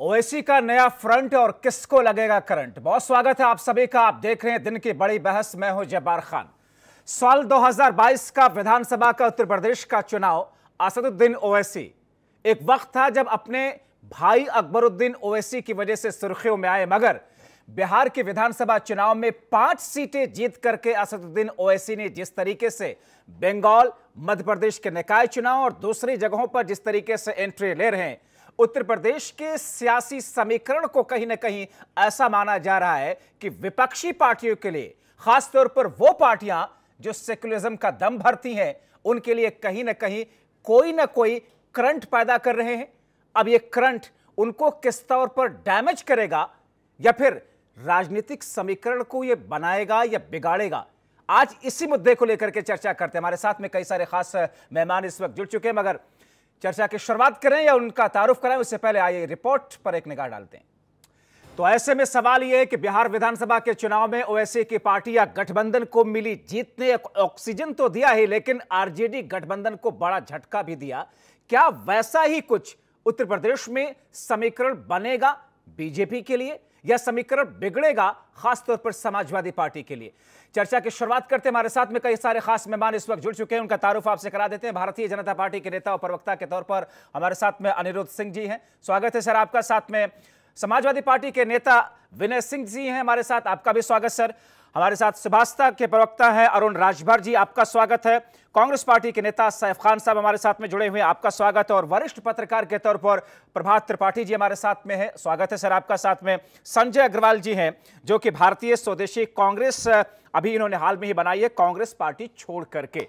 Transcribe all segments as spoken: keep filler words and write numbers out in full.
ओवैसी का नया फ्रंट और किसको लगेगा करंट। बहुत स्वागत है आप सभी का। आप देख रहे हैं दिन की बड़ी बहस। मैं हूं जब्बार खान। साल दो हज़ार बाईस का विधानसभा का उत्तर प्रदेश का चुनाव असदुद्दीन ओवैसी एक वक्त था जब अपने भाई अकबरुद्दीन ओवैसी की वजह से सुर्खियों में आए, मगर बिहार के विधानसभा चुनाव में पांच सीटें जीत करके असदुद्दीन ओवैसी ने जिस तरीके से बंगाल, मध्य प्रदेश के निकाय चुनाव और दूसरी जगहों पर जिस तरीके से एंट्री ले रहे हैं, उत्तर प्रदेश के सियासी समीकरण को कहीं ना कहीं ऐसा माना जा रहा है कि विपक्षी पार्टियों के लिए, खासतौर पर वो पार्टियां जो सेकुलरिज्म का दम भरती हैं, उनके लिए कहीं ना कहीं कोई ना कोई करंट पैदा कर रहे हैं। अब ये करंट उनको किस तौर पर डैमेज करेगा या फिर राजनीतिक समीकरण को ये बनाएगा या बिगाड़ेगा, आज इसी मुद्दे को लेकर के चर्चा करते हैं। हमारे साथ में कई सारे खास मेहमान इस वक्त जुड़ चुके हैं, मगर चर्चा की शुरुआत करें या उनका तारुफ कराएं उससे पहले आइए रिपोर्ट पर एक निगाह डालते हैं। तो ऐसे में सवाल यह है कि बिहार विधानसभा के चुनाव में ओवैसी की पार्टी या गठबंधन को मिली जीत ने ऑक्सीजन तो दिया ही, लेकिन आरजेडी गठबंधन को बड़ा झटका भी दिया। क्या वैसा ही कुछ उत्तर प्रदेश में समीकरण बनेगा बीजेपी के लिए या समीकरण बिगड़ेगा खासतौर पर समाजवादी पार्टी के लिए? चर्चा की शुरुआत करते हैं। हमारे साथ में कई सारे खास मेहमान इस वक्त जुड़ चुके हैं, उनका तारुफ आपसे करा देते हैं। भारतीय जनता पार्टी के नेता और प्रवक्ता के तौर पर हमारे साथ में अनिरुद्ध सिंह जी हैं, स्वागत है सर आपका। साथ में समाजवादी पार्टी के नेता विनय सिंह जी हैं हमारे साथ, आपका भी स्वागत सर। हमारे साथ सुभाषता के प्रवक्ता हैं अरुण राजभर जी, आपका स्वागत है। कांग्रेस पार्टी के नेता सैफ खान साहब हमारे साथ में जुड़े हुए हैं, आपका स्वागत है। और वरिष्ठ पत्रकार के तौर पर प्रभात त्रिपाठी जी हमारे साथ में है, स्वागत है सर आपका। साथ में संजय अग्रवाल जी हैं जो कि भारतीय स्वदेशी कांग्रेस अभी इन्होंने हाल में ही बनाई है, कांग्रेस पार्टी छोड़ करके।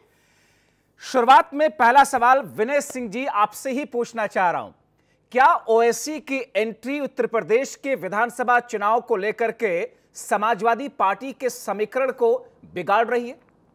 शुरुआत में पहला सवाल विनय सिंह जी आपसे ही पूछना चाह रहा हूं, क्या ओवैसी की एंट्री उत्तर प्रदेश के विधानसभा चुनाव को लेकर के समाजवादी पार्टी के समीकरण को बिगाड़ रही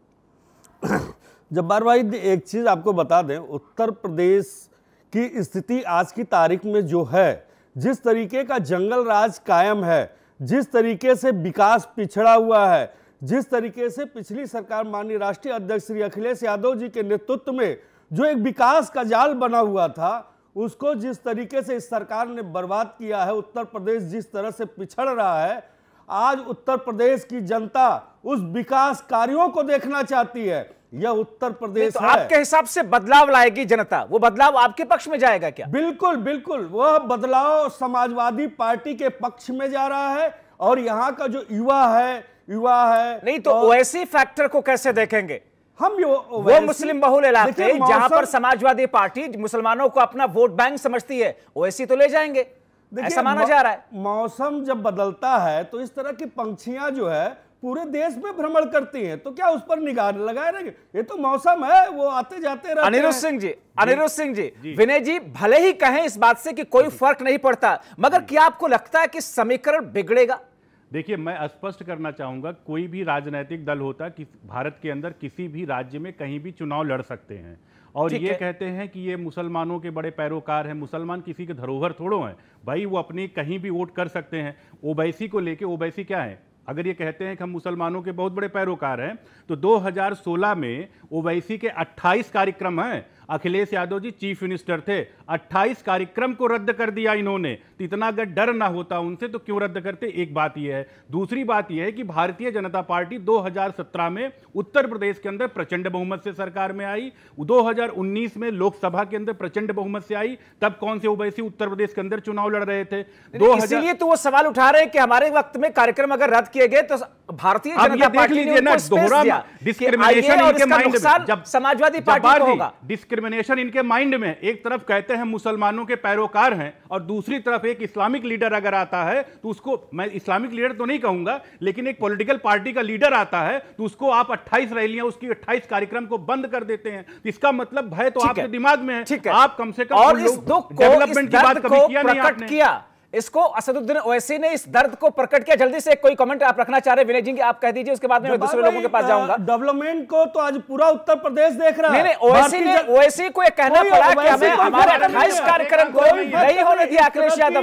है? जब्बार भाई, एक चीज आपको बता दें, उत्तर प्रदेश की स्थिति आज की तारीख में जो है, जिस तरीके का जंगल राज कायम है, जिस तरीके से विकास पिछड़ा हुआ है, जिस तरीके से पिछली सरकार माननीय राष्ट्रीय अध्यक्ष श्री अखिलेश यादव जी के नेतृत्व में जो एक विकास का जाल बना हुआ था, उसको जिस तरीके से इस सरकार ने बर्बाद किया है, उत्तर प्रदेश जिस तरह से पिछड़ रहा है, आज उत्तर प्रदेश की जनता उस विकास कार्यों को देखना चाहती है। यह उत्तर प्रदेश तो है। आपके हिसाब से बदलाव लाएगी जनता, वो बदलाव आपके पक्ष में जाएगा क्या? बिल्कुल बिल्कुल, वह बदलाव समाजवादी पार्टी के पक्ष में जा रहा है। और यहाँ का जो युवा है युवा है नहीं तो ओवैसी फैक्टर को कैसे देखेंगे? हम वो मुस्लिम बहुल इलाके जहां पर समाजवादी पार्टी मुसलमानों को अपना वोट बैंक समझती है, ओवैसी तो ले जाएंगे, ऐसा माना जा रहा है। मौसम जब बदलता है तो इस तरह की पंछियां जो है पूरे देश में भ्रमण करती हैं, तो क्या उस पर निगाह लगाए रहेंगे? ये तो मौसम है, वो आते जाते रहते हैं। अनिरुद्ध सिंह जी, अनिरुद्ध सिंह जी, जी। विनय जी भले ही कहें इस बात से कि कोई फर्क नहीं पड़ता, मगर क्या आपको लगता है कि समीकरण बिगड़ेगा? देखिए, मैं स्पष्ट करना चाहूंगा, कोई भी राजनीतिक दल होता कि भारत के अंदर किसी भी राज्य में कहीं भी चुनाव लड़ सकते हैं, और ये कहते हैं कि ये मुसलमानों के बड़े पैरोकार हैं। मुसलमान किसी के धरोहर थोड़ो हैं भाई, वो अपनी कहीं भी वोट कर सकते हैं। ओवैसी को लेके, ओवैसी क्या है? अगर ये कहते हैं कि हम मुसलमानों के बहुत बड़े पैरोकार हैं, तो दो हज़ार सोलह में ओवैसी के अट्ठाईस कार्यक्रम हैं। अखिलेश यादव जी चीफ मिनिस्टर थे, अट्ठाईस कार्यक्रम को रद्द कर दिया इन्होंने। तो इतना अगर डर ना होता उनसे तो क्यों रद्द करते? एक बात यह है। दूसरी बात यह है कि भारतीय जनता पार्टी दो हज़ार सत्रह में उत्तर प्रदेश के अंदर प्रचंड बहुमत से सरकार में आई, दो हज़ार उन्नीस में लोकसभा के अंदर प्रचंड बहुमत से आई। तब कौन से ओवैसी उत्तर प्रदेश के अंदर चुनाव लड़ रहे थे? इसीलिए तो वो सवाल उठा रहे हैं कि हमारे वक्त में कार्यक्रम अगर रद्द किए गए तो भारतीय जनता पार्टी ने उनको स्पेस दिया। डिस्क्रिमिनेशन इनके माइंड में, जब समाजवादी पार्टी को होगा, डिस्क्रिमिनेशन इनके माइंड में, एक तरफ कहते हैं मुसलमानों के पैरोकार हैं और दूसरी तरफ एक इस्लामिक लीडर अगर आता है तो उसको, मैं इस्लामिक लीडर तो नहीं कहूंगा, लेकिन एक पॉलिटिकल पार्टी का लीडर आता है तो उसको आप अट्ठाईस रैलियां, उसकी अट्ठाईस कार्यक्रम को बंद कर देते हैं। इसका मतलब भय तो आपके दिमाग में है। आप कम से कम और इस दुख को, डेवलपमेंट की बात कभी किया नहीं आपने। इसको असदुद्दीन ओवैसी ने इस दर्द को प्रकट किया। जल्दी से कोई कमेंट आप रखना चाह रहे हैं विनय जी, आप कह दीजिए, उसके बाद में मैं दूसरे लोगों के पास जाऊंगा। डेवलपमेंट को तो आज पूरा उत्तर प्रदेश देख रहा है। नहीं नहीं, ओवैसी ने, ओवैसी को यह कहना पड़ा कि हमें हमारे अट्ठाईस कार्यक्रम को नहीं होने दिया अखिलेश यादव ने।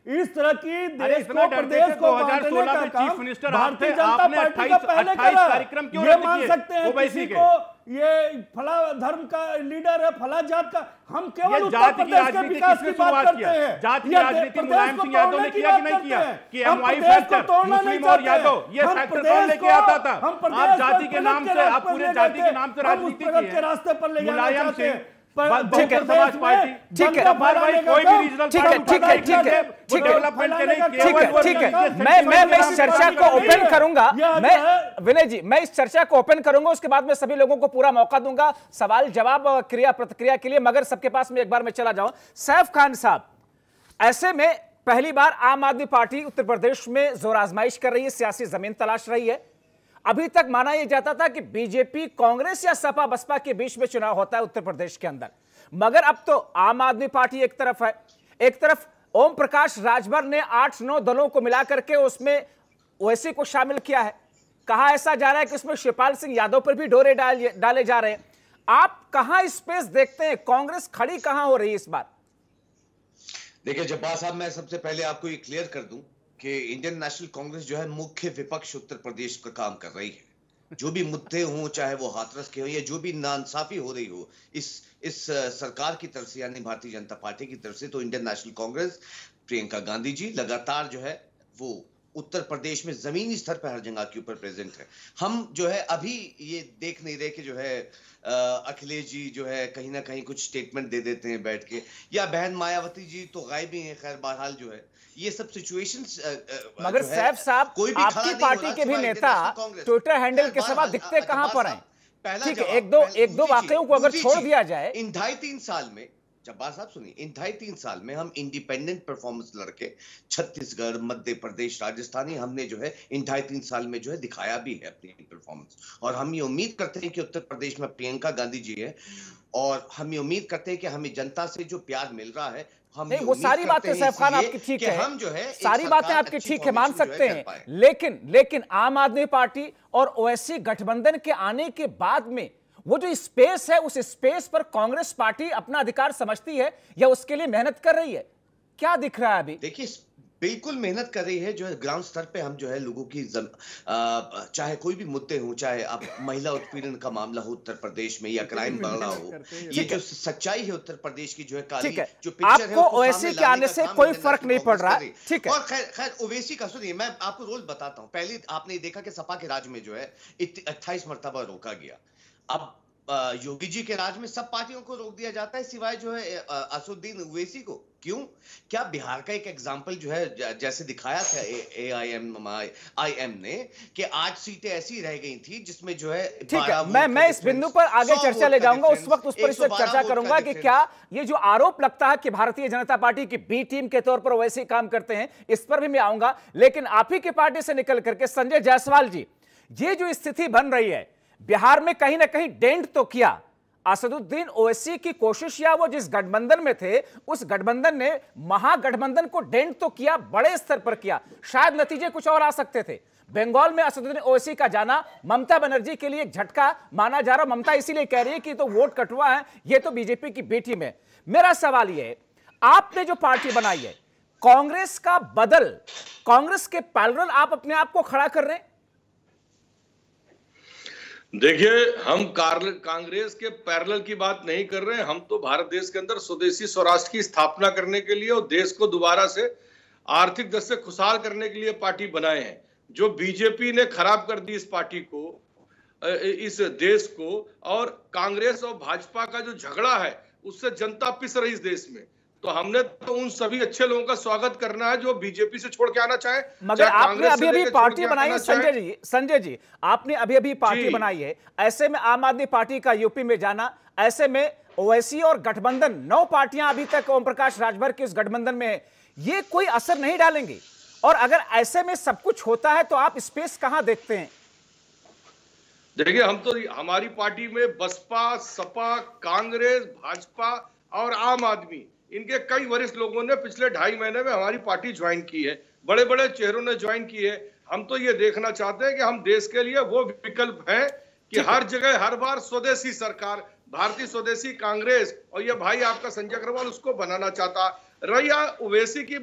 इस तरह की अरे देश इतना को डरते प्रदेश थे को दो हज़ार बांटने सोलह का में काम चीफ मिनिस्टर आप भारतीय थे, जनता आपने पार्टी का अट्ठाईस पहले अट्ठाईस करा। कार्यक्रम क्यों ये रद्द मान किए? सकते हैं ओवैसी किसी के। को ये फला धर्म का लीडर है, फला जात का, हम केवल ये उत्तर जाति की प्रदेश के राजनीति विकास किसने की बात शुरुआत करते किया? हैं। जाति की ये राजनीति प्रदेश मुलायम को सिंह यादव तोड़ने ने की किया कि बात नहीं करते किया? हैं। कि हम एमवाई प्रदेश को फैक्टर तोड़ना नहीं मुस्लिम और चाहते हैं। यादव ये हम फैक्टर प्रदेश कौन लेके को- आता था? हम प्रदेश आप को जाति के प्रगति नाम के से, आप रास्ते पूरे ले जाति जाते के नाम से हैं। हम उस राजनीति प्रगति की के है। रास्ते पर ले जाना मुलायम चाहते सिंह हैं। बहुजन समाज पार्टी ठीक है, भाई कोई भी रीजनल ठीक है, ठीक है, ठीक है, ठीक है, डेवलपमेंट के नहीं, ठीक केवल है, वो ठीक है। religious मैं मैं मैं इस sentiment चर्चा के को नाम पे ओपन करूंगा। यह मैं जो है- विनय जी, मैं इस चर्चा को ओपन करूंगा, उसके बाद में सभी लोगों को पूरा मौका दूंगा सवाल जवाब और क्रिया प्रतिक्रिया के लिए, मगर सबके पास में एक बार मैं चला जाऊं। सैफ खान साहब, ऐसे में पहली बार आम आदमी पार्टी उत्तर प्रदेश में जोर आजमाइश कर रही है, सियासी जमीन तलाश रही है। अभी तक माना यह जाता था कि बीजेपी कांग्रेस या सपा बसपा के बीच में चुनाव होता है उत्तर प्रदेश के अंदर, मगर अब तो आम आदमी पार्टी एक तरफ है, एक तरफ ओम प्रकाश राजभर ने आठ नौ दलों को मिलाकर के उसमें ओवैसी को शामिल किया है। कहा ऐसा जा रहा है कि उसमें शिवपाल सिंह यादव पर भी डोरे डाल डाले जा रहे हैं। आप कहां स्पेस देखते हैं? कांग्रेस खड़ी कहां हो रही है इस बार? देखिए जब्बार साहब, मैं सबसे पहले आपको ये क्लियर कर दूं कि इंडियन नेशनल कांग्रेस जो है मुख्य विपक्ष उत्तर प्रदेश का काम कर रही है। जो भी मुद्दे हों, चाहे वो हाथरस के हो या जो भी नाइंसाफी हो रही हो इस इस सरकार की तरफ से, यानी भारतीय जनता पार्टी की तरफ से, तो इंडियन नेशनल कांग्रेस, प्रियंका गांधी जी लगातार जो है वो उत्तर प्रदेश में जमीनी स्तर पर हर जगह के ऊपर प्रेजेंट है। हम जो है अभी ये देख नहीं रहे कि जो है अखिलेश जी जो है कहीं ना कहीं कुछ स्टेटमेंट दे देते हैं बैठ के, या बहन मायावती जी तो गायब ही हैं। खैर बहरहाल जो है ये सब सिचुएशंस, मगर सैफ साहब, आपकी पार्टी के भी नेता ट्विटर हैंडल के सवाल दिखते कहां पर हैं? ठीक है, एक दो एक दो वाकयों को अगर छोड़ दिया जाए। इन ढाई तीन साल में, जब्बार साहब सुनिए, इन ढाई तीन साल में हम इंडिपेंडेंट परफॉर्मेंस लड़के छत्तीसगढ़, मध्य प्रदेश, राजस्थानी, हमने जो है इन ढाई तीन साल में जो है दिखाया भी है अपनी परफॉर्मेंस। और हम ये उम्मीद करते हैं कि उत्तर प्रदेश में प्रियंका गांधी जी है, और हम ये उम्मीद करते हैं कि हमें जनता से जो प्यार मिल रहा है, हम नहीं, वो सारी बातें सैफ खान आपकी ठीक है, हम जो है सारी बातें आपकी ठीक है, मान सकते हैं, लेकिन लेकिन आम आदमी पार्टी और ओवैसी गठबंधन के आने के बाद में वो जो स्पेस है, उस स्पेस पर कांग्रेस पार्टी अपना अधिकार समझती है या उसके लिए मेहनत कर रही है? क्या दिख रहा है अभी? देखिए बिल्कुल मेहनत कर रही है। जो है ग्राउंड स्तर पे हम जो है लोगों की जम, आ, चाहे कोई भी मुद्दे हो, चाहे अब महिला उत्पीड़न का मामला हो उत्तर प्रदेश में, या क्राइम बढ़ रहा हो, ये जो सच्चाई है उत्तर प्रदेश की जो है काली जो पिक्चर है, आपको ओवैसी के आने से कोई फर्क नहीं पड़ रहा, ठीक है। और खैर खैर ओवैसी का सुनिए, मैं आपको रोल बताता हूँ। पहले आपने देखा कि सपा के राज में जो है अट्ठाईस मरतबा रोका गया। अब योगी जी के राज में सब पार्टियों को रोक दिया जाता है सिवाय जो है असदुद्दीन ओवैसी को। क्यों? क्या बिहार का एक एग्जांपल जो है जैसे दिखाया था ए आई एम आई एम ने कि आठ सीटें ऐसी रह गई थी जिसमें जो है ठीक है, मैं मैं इस बिंदु पर आगे चर्चा ले जाऊंगा, उस वक्त उस पर इस चर्चा करूंगा कि क्या ये जो आरोप लगता है कि भारतीय जनता पार्टी की बी टीम के तौर पर वैसे काम करते हैं, इस पर भी मैं आऊंगा। लेकिन आप ही की पार्टी से निकल करके संजय जायसवाल जी, ये जो स्थिति बन रही है बिहार में, कहीं ना कहीं डेंट तो किया असदुद्दीन ओवैसी की कोशिश, या वो जिस गठबंधन में थे उस गठबंधन ने महागठबंधन को डेंट तो किया, बड़े स्तर पर किया। शायद नतीजे कुछ और आ सकते थे। बंगाल में असदुद्दीन ओवैसी का जाना ममता बनर्जी के लिए एक झटका माना जा रहा। ममता इसीलिए कह रही है कि तो वोट कटुआ है, ये तो बीजेपी की बेटी में। मेरा सवाल यह है, आपने जो पार्टी बनाई है कांग्रेस का बदल, कांग्रेस के पैरेलल आप अपने आप को खड़ा कर रहे हैं? देखिए, हम कांग्रेस के पैरेलल की बात नहीं कर रहे हैं। हम तो भारत देश के अंदर स्वदेशी स्वराष्ट्र की स्थापना करने के लिए और देश को दोबारा से आर्थिक दृष्टि से खुशहाल करने के लिए पार्टी बनाए हैं। जो बीजेपी ने खराब कर दी इस पार्टी को, इस देश को, और कांग्रेस और भाजपा का जो झगड़ा है उससे जनता पिस रही इस देश में। तो हमने तो उन सभी अच्छे लोगों का स्वागत करना है जो बीजेपी से छोड़ के आना चाहे। मगर आपने अभी अभी पार्टी बनाई है संजय जी, संजय जी आपने अभी अभी पार्टी बनाई है, ऐसे में आम आदमी पार्टी का यूपी में जाना, ऐसे में ओवैसी और गठबंधन, नौ पार्टियां अभी तक ओम प्रकाश राजभर के उस गठबंधन में है, ये कोई असर नहीं डालेंगे? और अगर ऐसे में सब कुछ होता है तो आप स्पेस कहां देखते हैं? देखिए, हम तो हमारी पार्टी में बसपा, सपा, कांग्रेस, भाजपा और आम आदमी, इनके कई वरिष्ठ लोगों ने पिछले ढाई महीने में हमारी पार्टी ज्वाइन की है। बड़े बड़े चेहरों ने ज्वाइन की है। हम तो ये देखना चाहते हैं कि हम देश के लिए वो विकल्प हैं कि हर जगह हर बार स्वदेशी सरकार, भारतीय स्वदेशी कांग्रेस, और ये भाई आपका संजय अग्रवाल उसको बनाना चाहता। रही ओवैसी की बात,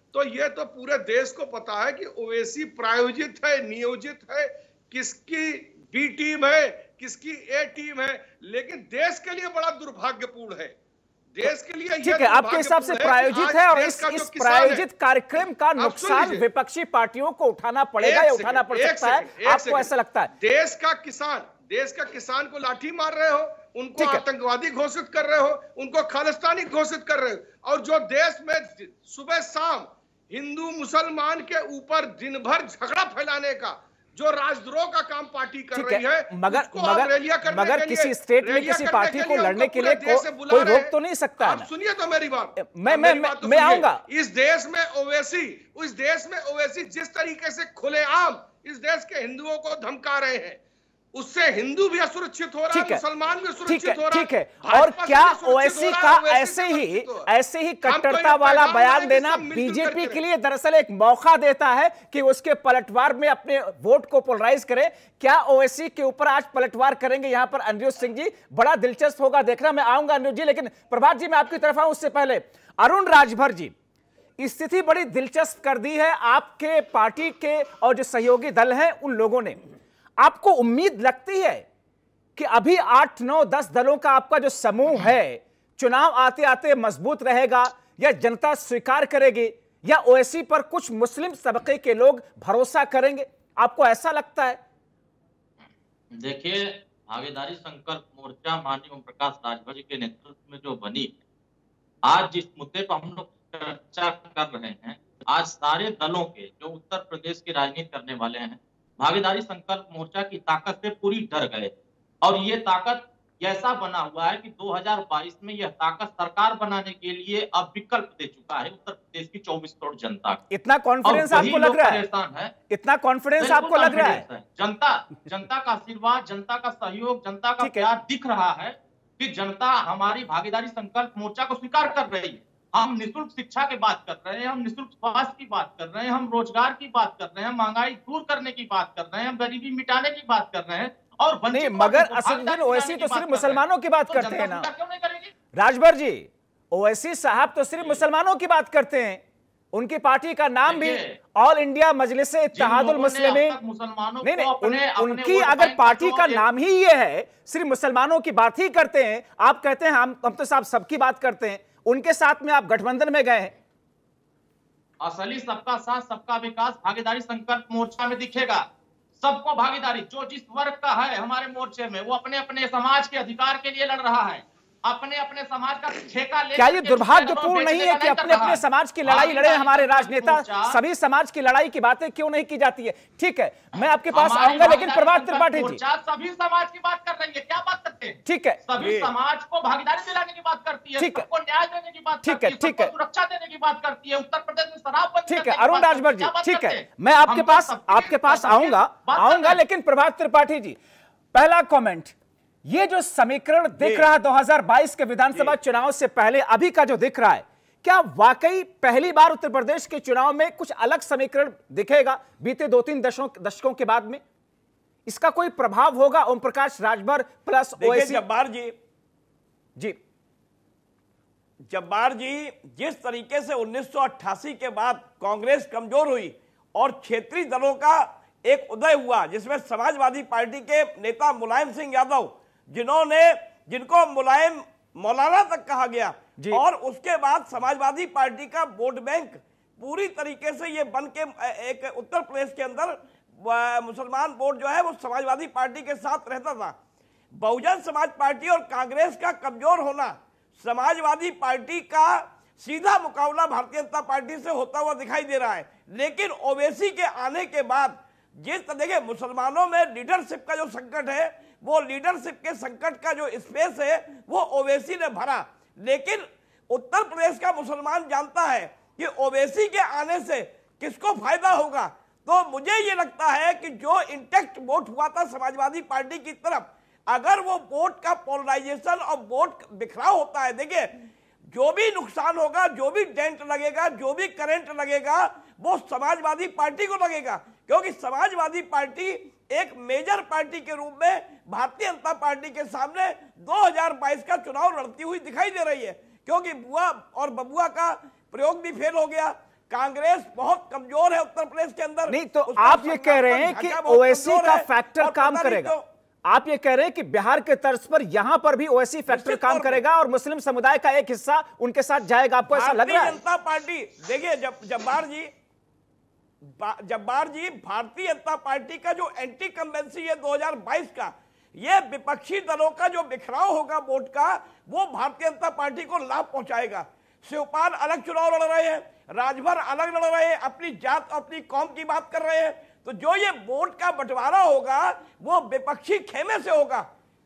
तो ये तो पूरे देश को पता है कि ओवैसी प्रायोजित है, नियोजित है, किसकी बी टीम है, किसकी ए टीम है। लेकिन देश के लिए बड़ा दुर्भाग्यपूर्ण है, देश के लिए ठीक है, आपके हिसाब से प्रायोजित है और इस, इस प्रायोजित कार्यक्रम का नुकसान विपक्षी पार्टियों को उठाना पड़ेगा या उठाना पड़ सकता है, आपको ऐसा लगता है? देश का किसान, देश का किसान को लाठी मार रहे हो, उनको आतंकवादी घोषित कर रहे हो, उनको खालिस्तानी घोषित कर रहे हो, और जो देश में सुबह शाम हिंदू मुसलमान के ऊपर दिन भर झगड़ा फैलाने का जो राजद्रोह का काम पार्टी कर रही है, मगर मगर मगर किसी स्टेट में किसी पार्टी को लड़ने के लिए को, कोई रोक तो नहीं सकता। आप सुनिए तो मेरी बात, मैं मैं तो मैं आऊंगा। इस देश में ओवैसी इस देश में ओवैसी जिस तरीके से खुलेआम इस देश के हिंदुओं को धमका रहे हैं, उससे हिंदू भी असुरक्षित हो रहा है, मुसलमान भी असुरक्षित हो रहा है। ठीक है, और क्या ओवैसी का ऐसे ही ऐसे ही कट्टरता वाला बयान देना बीजेपी के लिए दरअसल एक मौका देता है कि उसके पलटवार में अपने वोट को पोलराइज करे? क्या ओवैसी के ऊपर आज पलटवार करेंगे यहां पर अनिरुद्ध सिंह जी? बड़ा दिलचस्प होगा देखना। मैं आऊंगा अनिरुद्ध जी, लेकिन प्रभात जी मैं आपकी तरफ आऊं उससे पहले अरुण राजभर जी, स्थिति बड़ी दिलचस्प कर दी है आपके पार्टी के और जो सहयोगी दल हैं उन लोगों ने। आपको उम्मीद लगती है कि अभी आठ नौ दस दलों का आपका जो समूह है चुनाव आते आते मजबूत रहेगा, या जनता स्वीकार करेगी, या ओवैसी पर कुछ मुस्लिम तबके के लोग भरोसा करेंगे? आपको ऐसा लगता है? देखिए, भागीदारी संकल्प मोर्चा माननीय ओम प्रकाश राजभर जी के नेतृत्व में जो बनी है, आज जिस मुद्दे पर हम लोग चर्चा कर रहे हैं, आज सारे दलों के जो उत्तर प्रदेश की राजनीति करने वाले हैं भागीदारी संकल्प मोर्चा की ताकत से पूरी डर गए, और ये ताकत ऐसा बना हुआ है कि दो हज़ार बाईस में यह ताकत सरकार बनाने के लिए अब विकल्प दे चुका है उत्तर प्रदेश की चौबीस करोड़ जनता को। इतना कॉन्फिडेंस आपको लग रहा है? इतना कॉन्फिडेंस आपको लग रहा है? जनता जनता का आशीर्वाद, जनता का सहयोग, जनता का प्यार दिख रहा है कि जनता हमारी भागीदारी संकल्प मोर्चा को स्वीकार कर रही है। हम निःशुल्क शिक्षा की बात कर रहे हैं, हम निःशुल्क स्वास्थ्य की बात कर रहे हैं, हम रोजगार की बात कर रहे हैं, महंगाई दूर करने की बात कर रहे हैं, हम गरीबी मिटाने की बात कर रहे हैं, और नहीं, मगर असदुद्दीन ओवैसी तो सिर्फ मुसलमानों की बात करते हैं ना राजभर जी। ओवैसी साहब तो सिर्फ मुसलमानों की बात करते हैं, उनकी पार्टी का नाम भी ऑल इंडिया मजलिस इत्तेहादुल मुस्लिमीन। नहीं नहीं उन, उनकी अगर पार्टी का नाम ही ये है, सिर्फ मुसलमानों की बात ही करते हैं, आप कहते हैं हम हम तो साहब सबकी बात करते हैं, उनके साथ में आप गठबंधन में गए हैं। असली सबका साथ सबका विकास भागीदारी संकल्प मोर्चा में दिखेगा। सबको भागीदारी, जो जिस वर्ग का है हमारे मोर्चे में, वो अपने अपने समाज के अधिकार के लिए लड़ रहा है, अपने अपने समाज का ठेका ले। क्या ये दुर्भाग्यपूर्ण नहीं है कि अपने अपने समाज की लड़ाई लड़े हमारे राजनेता? सभी समाज की लड़ाई की बातें क्यों नहीं की जाती है? ठीक है, मैं आपके पास आऊंगा, लेकिन प्रभात त्रिपाठी जी सभी समाज की बात कर रही है, क्या बात करते हैं? ठीक है, सभी समाज को भागीदारी दिलाने की बात करती है, सबको न्याय देने की बात करती है, ठीक है, सुरक्षा देने की बात करती है, उत्तर प्रदेश में शराब। ठीक है अरुण राजभर जी, ठीक है, मैं आपके पास आपके पास आऊंगा आऊंगा लेकिन प्रभात त्रिपाठी जी, पहला कॉमेंट, ये जो समीकरण दिख रहा है दो हज़ार बाईस के विधानसभा चुनाव से पहले अभी का जो दिख रहा है, क्या वाकई पहली बार उत्तर प्रदेश के चुनाव में कुछ अलग समीकरण दिखेगा बीते दो तीन दशकों दशकों के बाद में? इसका कोई प्रभाव होगा ओम प्रकाश राजभर प्लस ओवैसी? जब्बार जी जी जब्बार जी जिस तरीके से उन्नीस सौ अट्ठासी के बाद कांग्रेस कमजोर हुई और क्षेत्रीय दलों का एक उदय हुआ, जिसमें समाजवादी पार्टी के नेता मुलायम सिंह यादव, जिन्होंने जिनको मुलायम मौलाना तक कहा गया, और उसके बाद समाजवादी पार्टी का वोट बैंक पूरी तरीके से ये बन के एक उत्तर प्रदेश के अंदर मुसलमान वोट जो है वो समाजवादी पार्टी के साथ रहता था। बहुजन समाज पार्टी और कांग्रेस का कमजोर होना, समाजवादी पार्टी का सीधा मुकाबला भारतीय जनता पार्टी से होता हुआ दिखाई दे रहा है। लेकिन ओवैसी के आने के बाद जिस देखिए मुसलमानों में लीडरशिप का जो संकट है, वो लीडरशिप के संकट का जो स्पेस है वो ओवैसी ने भरा। लेकिन उत्तर प्रदेश का मुसलमान जानता है कि ओवैसी के आने से किसको फायदा होगा। तो मुझे ये लगता है कि जो इंटेक्ट वोट हुआ था समाजवादी पार्टी की तरफ, अगर वो वोट का पोलराइजेशन और वोट बिखराव होता है, देखिए जो भी नुकसान होगा, जो भी डेंट लगेगा, जो भी करंट लगेगा, वो समाजवादी पार्टी को लगेगा, क्योंकि समाजवादी पार्टी एक मेजर पार्टी के रूप में भारतीय जनता पार्टी के सामने दो हज़ार बाईस का चुनाव लड़ती हुई दिखाई दे रही है। क्योंकि बुआ और बबुआ का प्रयोग भी फेल हो गया, कांग्रेस बहुत कमजोर है उत्तर प्रदेश के अंदर। नहीं तो उसका आप ये कह रहे हैं कि संगठन ढांचा बहुत ओवैसी कमजोर का है फैक्टर और काम पता नहीं करेगा। क्यों- आप ये कह रहे हैं कि बिहार के तर्ज पर यहां पर भी ओवैसी फैक्टर निश्चित काम तौर पे। करेगा और मुस्लिम समुदाय का एक हिस्सा उनके साथ जाएगा, आपको ऐसा लग भारतीय रहा है? जनता पार्टी, देखिए जब जब्बार जी बा- जब्बार जी भारतीय जनता पार्टी का जो एंटी कम्बेंसी है दो हज़ार बाईस का, ये विपक्षी दलों का जो बिखराव होगा वोट का, वो भारतीय जनता पार्टी को लाभ पहुंचाएगा। शिवपाल अलग चुनाव लड़ रहे हैं, राजभर अलग लड़ रहे हैं, अपनी जात अपनी कौम की बात कर रहे हैं, तो जो ये वोट का बंटवारा होगा वो विपक्षी खेमे से होगा,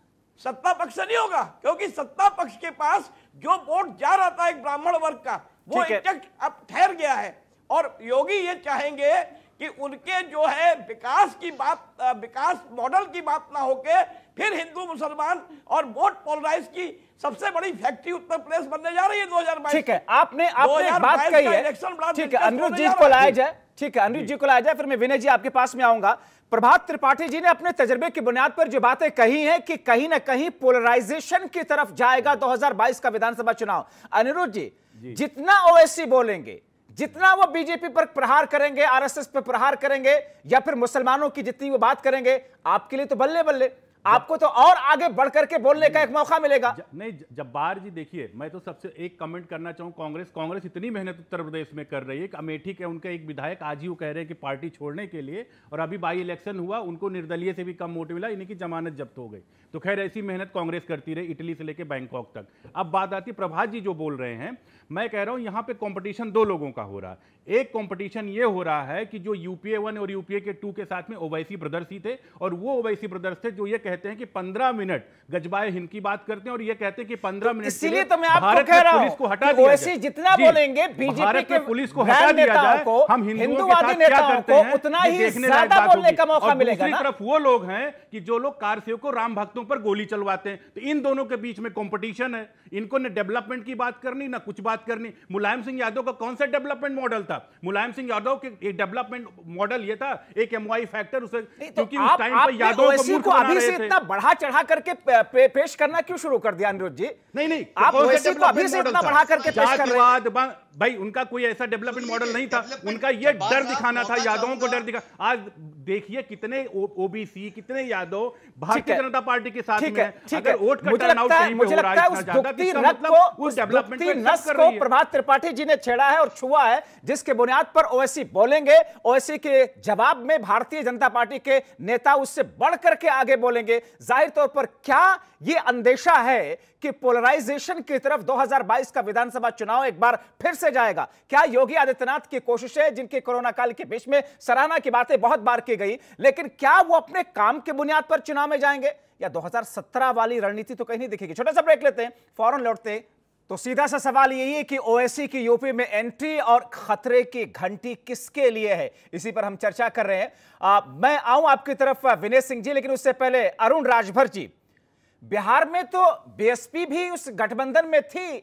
सत्ता पक्ष से नहीं होगा, क्योंकि सत्ता पक्ष के पास जो वोट जा रहा था एक ब्राह्मण वर्ग का, वो ठीक है। इंटेक्ट अब ठहर गया है। और योगी ये चाहेंगे कि उनके जो है विकास की बात, विकास मॉडल की बात ना होके फिर हिंदू मुसलमान और वोट पोलराइज की सबसे बड़ी फैक्ट्री उत्तर प्रदेश बनने जा रही है दो हज़ार बाईस। ठीक है, आपने आपने एक बात कही है, ठीक है, अनिरुद्ध जी को लाया जाए, ठीक है, अनिरुद्ध जी को लाया जाए, फिर मैं विनय जी आपके पास में आऊंगा। प्रभात त्रिपाठी जी ने अपने तजर्बे की बुनियाद पर जो बातें कही हैं कि कहीं ना कहीं पोलराइजेशन की तरफ जाएगा दो हज़ार बाईस का विधानसभा चुनाव। अनिरुद्ध जी, जी। जितना ओवैसी बोलेंगे, जितना वो बीजेपी पर प्रहार करेंगे, आरएसएस पर प्रहार करेंगे, या फिर मुसलमानों की जितनी वो बात करेंगे, आपके लिए तो बल्ले बल्ले, आपको तो और आगे बढ़ करके बोलने का एक मौका मिलेगा। ज, नहीं जब्बार जी, देखिए मैं तो सबसे एक कमेंट करना चाहूँ, कांग्रेस कांग्रेस इतनी मेहनत उत्तर प्रदेश में कर रही है कि अमेठी के उनके एक विधायक आज ही वो कह रहे हैं कि पार्टी छोड़ने के लिए, और अभी बाई इलेक्शन हुआ उनको निर्दलीय से भी कम वोट मिला, इन्हीं की जमानत जब्त हो गई। तो खैर ऐसी मेहनत कांग्रेस करती रही इटली से लेकर बैंकॉक तक। अब बात आती प्रभात जी जो बोल रहे हैं, मैं कह रहा हूं यहां पे कंपटीशन दो लोगों का हो रहा है। एक कंपटीशन ये हो रहा है कि जो यूपीए वन और यूपीए के टू के साथ में ओवैसी ब्रदर्स ही थे, और वो ओवैसी ब्रदर्स थे जो ये कहते हैं कि पंद्रह मिनट गजबाए हिंद की बात करते हैं, और ये कहते हैं कि पंद्रह मिनट इसीलिए तो मैं आपको कह रहा हूं पुलिस को हटा कि दिया ओवैसी जाए। जितना बोलेंगे बीजेपी के पुलिस को हटा दिया जाए, हम हिंदुवादी नेताओं को उतना ही ज्यादा बोलने का मौका मिलेगा ना। तरफ वो लोग हैं कि जो लोग कार सेवकों राम भक्तों पर गोली चलवाते हैं, तो इन दोनों के बीच में कंपटीशन है। इनको न डेवलपमेंट की बात करनी ना कुछ बात करनी। मुलायम सिंह यादव का कौन सा डेवलपमेंट मॉडल था? मुलायम सिंह यादव के एक डेवलपमेंट मॉडल ये था, एक एमवाई फैक्टर, उसे क्योंकि उस टाइम पर यादव को मूर्ख बना अभी रहे से थे। इतना बढ़ा चढ़ा करके पे, पे, पेश करना क्यों शुरू कर दिया अनिरुद्ध जी? नहीं नहीं, आप कौन सा ओवैसी को अभी डेवलपमेंट से मॉडल इतना था? बढ़ा करके पेश कर रहे हैं। जातिवाद बा- भाई उनका कोई ऐसा डेवलपमेंट मॉडल नहीं था, उनका ये डर दिखाना था, यादवों को डर दिखा। आज देखिए कितने ओबीसी, कितने यादव भारतीय जनता पार्टी के साथ में है। अगर वोट का टर्नआउट सही में हो रहा है इतना ज्यादा, तो इसका मतलब उस डेवलपमेंट को एक्सेप्ट कर रही है। प्रभात त्रिपाठी जी ने छेड़ा है और छुआ है, जिसके बुनियाद पर ओवैसी बोलेंगे, ओवैसी के जवाब में भारतीय जनता पार्टी के नेता उससे बढ़ करके आगे बोलेंगे। जाहिर तौर पर क्या यह अंदेशा है कि पोलराइजेशन की तरफ दो हज़ार बाईस का विधानसभा चुनाव एक बार फिर से जाएगा? क्या योगी आदित्यनाथ की कोशिशें, जिनकी कोरोना काल के बीच में सराहना की बातें बहुत बार की गई, लेकिन क्या वो अपने काम के बुनियाद पर चुनाव में जाएंगे, या दो हज़ार सत्रह वाली रणनीति तो कहीं नहीं दिखेगी? छोटा सा ब्रेक लेते हैं, फौरन लौटते हैं। तो सीधा सा सवाल यही है कि ओवैसी की यूपी में एंट्री और खतरे की घंटी किसके लिए है, इसी पर हम चर्चा कर रहे हैं। आ, मैं आऊं आपकी तरफ विनय सिंह जी, लेकिन उससे पहले अरुण राजभर जी, बिहार में तो बीएसपी भी उस गठबंधन में थी,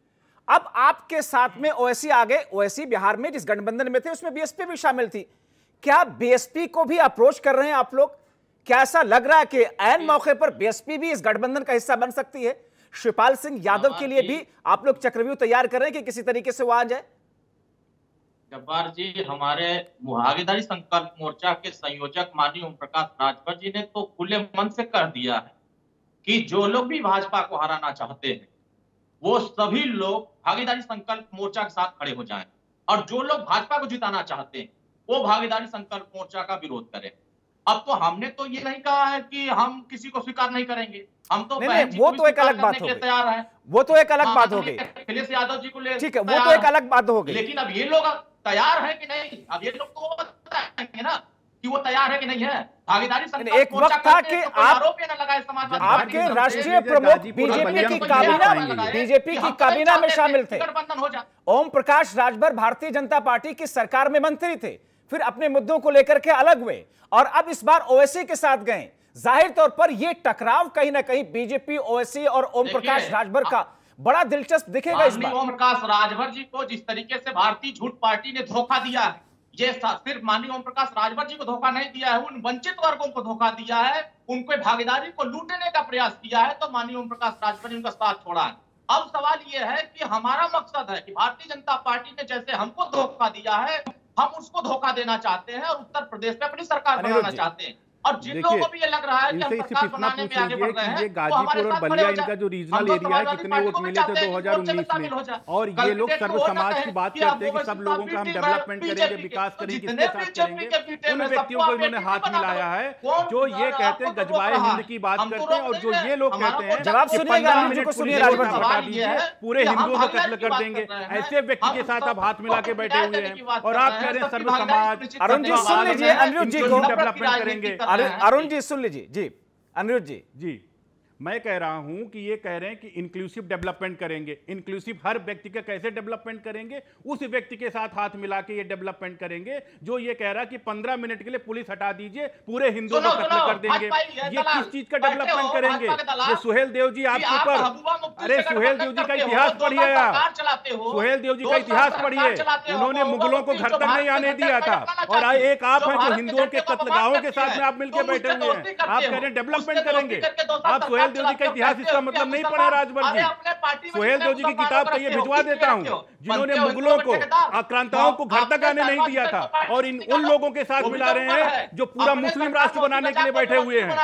अब आपके साथ में ओवैसी आ गए। ओवैसी बिहार में जिस गठबंधन में थे उसमें बीएसपी भी शामिल थी। क्या बीएसपी को भी अप्रोच कर रहे हैं आप लोग? क्या ऐसा लग रहा है कि ऐन मौके पर बीएसपी भी इस गठबंधन का हिस्सा बन सकती है? शिवपाल सिंह यादव के लिए भी आप लोग चक्रव्यूह तैयार कर रहे हैं कि किसी तरीके से वो आ जाए? जब्बार जी, हमारे भागीदारी संकल्प मोर्चा के संयोजक माननीय ओम प्रकाश राजभर जी ने तो खुले मन से कह दिया है कि जो लोग भी भाजपा को हराना चाहते हैं वो सभी लोग भागीदारी संकल्प मोर्चा के साथ खड़े हो जाएं, और जो लोग भाजपा को जिताना चाहते हैं वो भागीदारी संकल्प मोर्चा का विरोध करें। अब तो हमने तो ये नहीं कहा है कि हम किसी को स्वीकार नहीं करेंगे, हम तो नहीं, नहीं, वो तो एक अलग बात हो गई, तैयार है, वो तो एक अलग बात हो गई, अखिलेश यादव जी को ले, ठीक है, वो तो एक अलग बात हो गई। लेकिन अब ये लोग तैयार है कि नहीं, अब ये लोग तो बताएंगे ना कि वो तैयार है कि नहीं है। भागीदारी संकल्प एक वक्त था कि आप आपके राष्ट्रीय प्रमुख बीजेपी की काबीना बीजेपी की काबीना में शामिल थे। ओम प्रकाश राजभर भारतीय जनता पार्टी की सरकार में मंत्री थे, फिर अपने मुद्दों को लेकर के अलग हुए, और अब इस बार ओवैसी के साथ गए। जाहिर तौर पर यह टकराव कहीं ना कहीं बीजेपी, ओवैसी और ओम प्रकाश राजभर का बड़ा दिलचस्प दिखेगा इस बार। ओम प्रकाश राजभर जी को जिस तरीके से भारतीय झूठ पार्टी ने धोखा दिया है, ये सिर्फ माननीय ओम प्रकाश राजभर जी को धोखा नहीं दिया है, उन वंचित वर्गों को धोखा दिया है, उनको भागीदारी को लूटने का प्रयास किया है, तो माननीय ओम प्रकाश राजभर जी उनका साथ छोड़ा है। अब सवाल ये है कि हमारा मकसद है कि भारतीय जनता पार्टी ने जैसे हमको धोखा दिया है, हम उसको धोखा देना चाहते हैं और उत्तर प्रदेश में अपनी सरकार बनाना चाहते हैं। और जिन लोगों को भी ये लग रहा है कि हम सरकार बनाने में आगे बढ़ रहे हैं, ये गाजीपुर और बलिया इनका जो रीजनल एरिया है, कितने वोट मिले थे दो हज़ार उन्नीस में, और ये लोग सर्व समाज की बात करते हैं कि सब लोगों का हम डेवलपमेंट करेंगे, विकास करेंगे, किसके साथ करेंगे। उन व्यक्तियों को इन्होंने हाथ मिलाया है जो ये कहते हैं गजबाए हिंद की बात करते हैं, और जो ये लोग कहते हैं जवाब सुनिएगा, मुझे सुनिए राजभर हटा दीजिए, पूरे हिंदुओं को कत्ल कर देंगे। ऐसे व्यक्ति के साथ आप हाथ मिला के बैठे हुए हैं और आप कह रहे हैं सर्व समाज। अरुण जी सुन लीजिए, अनिरुद्ध जी को डेवलपमेंट करेंगे। अरुण जी सुन लीजिए। जी अनिरुद्ध जी जी मैं कह रहा हूं कि ये कह रहे हैं कि इंक्लूसिव डेवलपमेंट करेंगे। इंक्लूसिव हर व्यक्ति का कैसे डेवलपमेंट करेंगे? उस व्यक्ति के साथ हाथ मिला के ये डेवलपमेंट करेंगे जो ये कह रहा है कि पंद्रह मिनट के लिए पुलिस हटा दीजिए, पूरे हिंदुओं को कत्ल कर देंगे। ये किस चीज का डेवलपमेंट करेंगे? ये सुहेल देव जी आपके ऊपर, अरे सुहेल देव जी का इतिहास पढ़िए आप, सुहेल देव जी का इतिहास पढ़िए। उन्होंने मुगलों को घर तक नहीं आने दिया था, और एक आप है जो हिंदुओं के कत्लगाहों के साथ में आप मिलकर बैठे हुए हैं। आप कह रहे हैं डेवलपमेंट करेंगे। आप सुहेल देव जी का इतिहास इसका मतलब नहीं पढ़े राजभर जी। सुहेल देव जी की किताब का ये भिजवा देता हूं जिन्होंने मुगलों को, आक्रांताओं को घर तक आने नहीं दिया था, और इन उन लोगों के साथ मिला रहे हैं जो पूरा मुस्लिम राष्ट्र बनाने के लिए बैठे हुए हैं।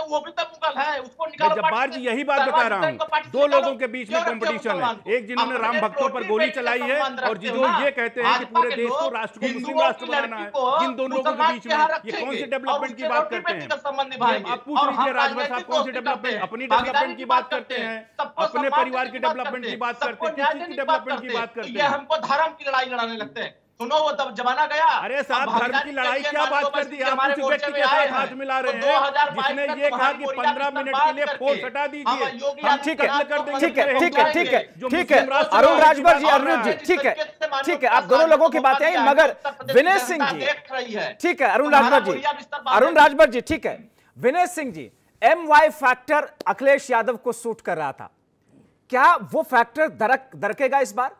जब्बार जी यही बात बता रहा हूं, दो लोगों के बीच में कंपटीशन है, एक जिन्होंने राम भक्तों पर गोली चलाई है और जो ये कहते हैं कि पूरे देश को राष्ट्र को मुस्लिम राष्ट्र बनाना है। जिन दोनों लोगों के बीच में ये कौन से डेवलपमेंट की बात करते हैं? आप पूछ लीजिए राजभर साहब, कौन से डेवलपमेंट? अपनी डेवलपमेंट की बात करते हैं, अपने परिवार के डेवलपमेंट की बात करते हैं, किस चीज की डेवलपमेंट की बात करते हैं? हमको धर्म की लड़ाई लड़ाने लगते हैं। सुनो वो तब जमाना गया। अरे साहब धर्म की लड़ाई क्या बात कर दी? आप उस व्यक्ति के साथ हाथ मिला रहे हैं जिसने ये कहा कि पंद्रह मिनट के लिए फोर्स हटा दीजिए, हम ठीक है ठीक है ठीक है ठीक है ठीक है अरुण राजभर जी, अनिरुद्ध जी, ठीक है ठीक है, आप दोनों लोगों की बातें आई, मगर विनय सिंह जी, ठीक है अरुण राजभर जी, अरुण राजभर जी, ठीक है Vinay Singh ji, M Y factor Akhilesh Yadav को सूट कर रहा था, क्या वो फैक्टर दरक दरकेगा इस बार?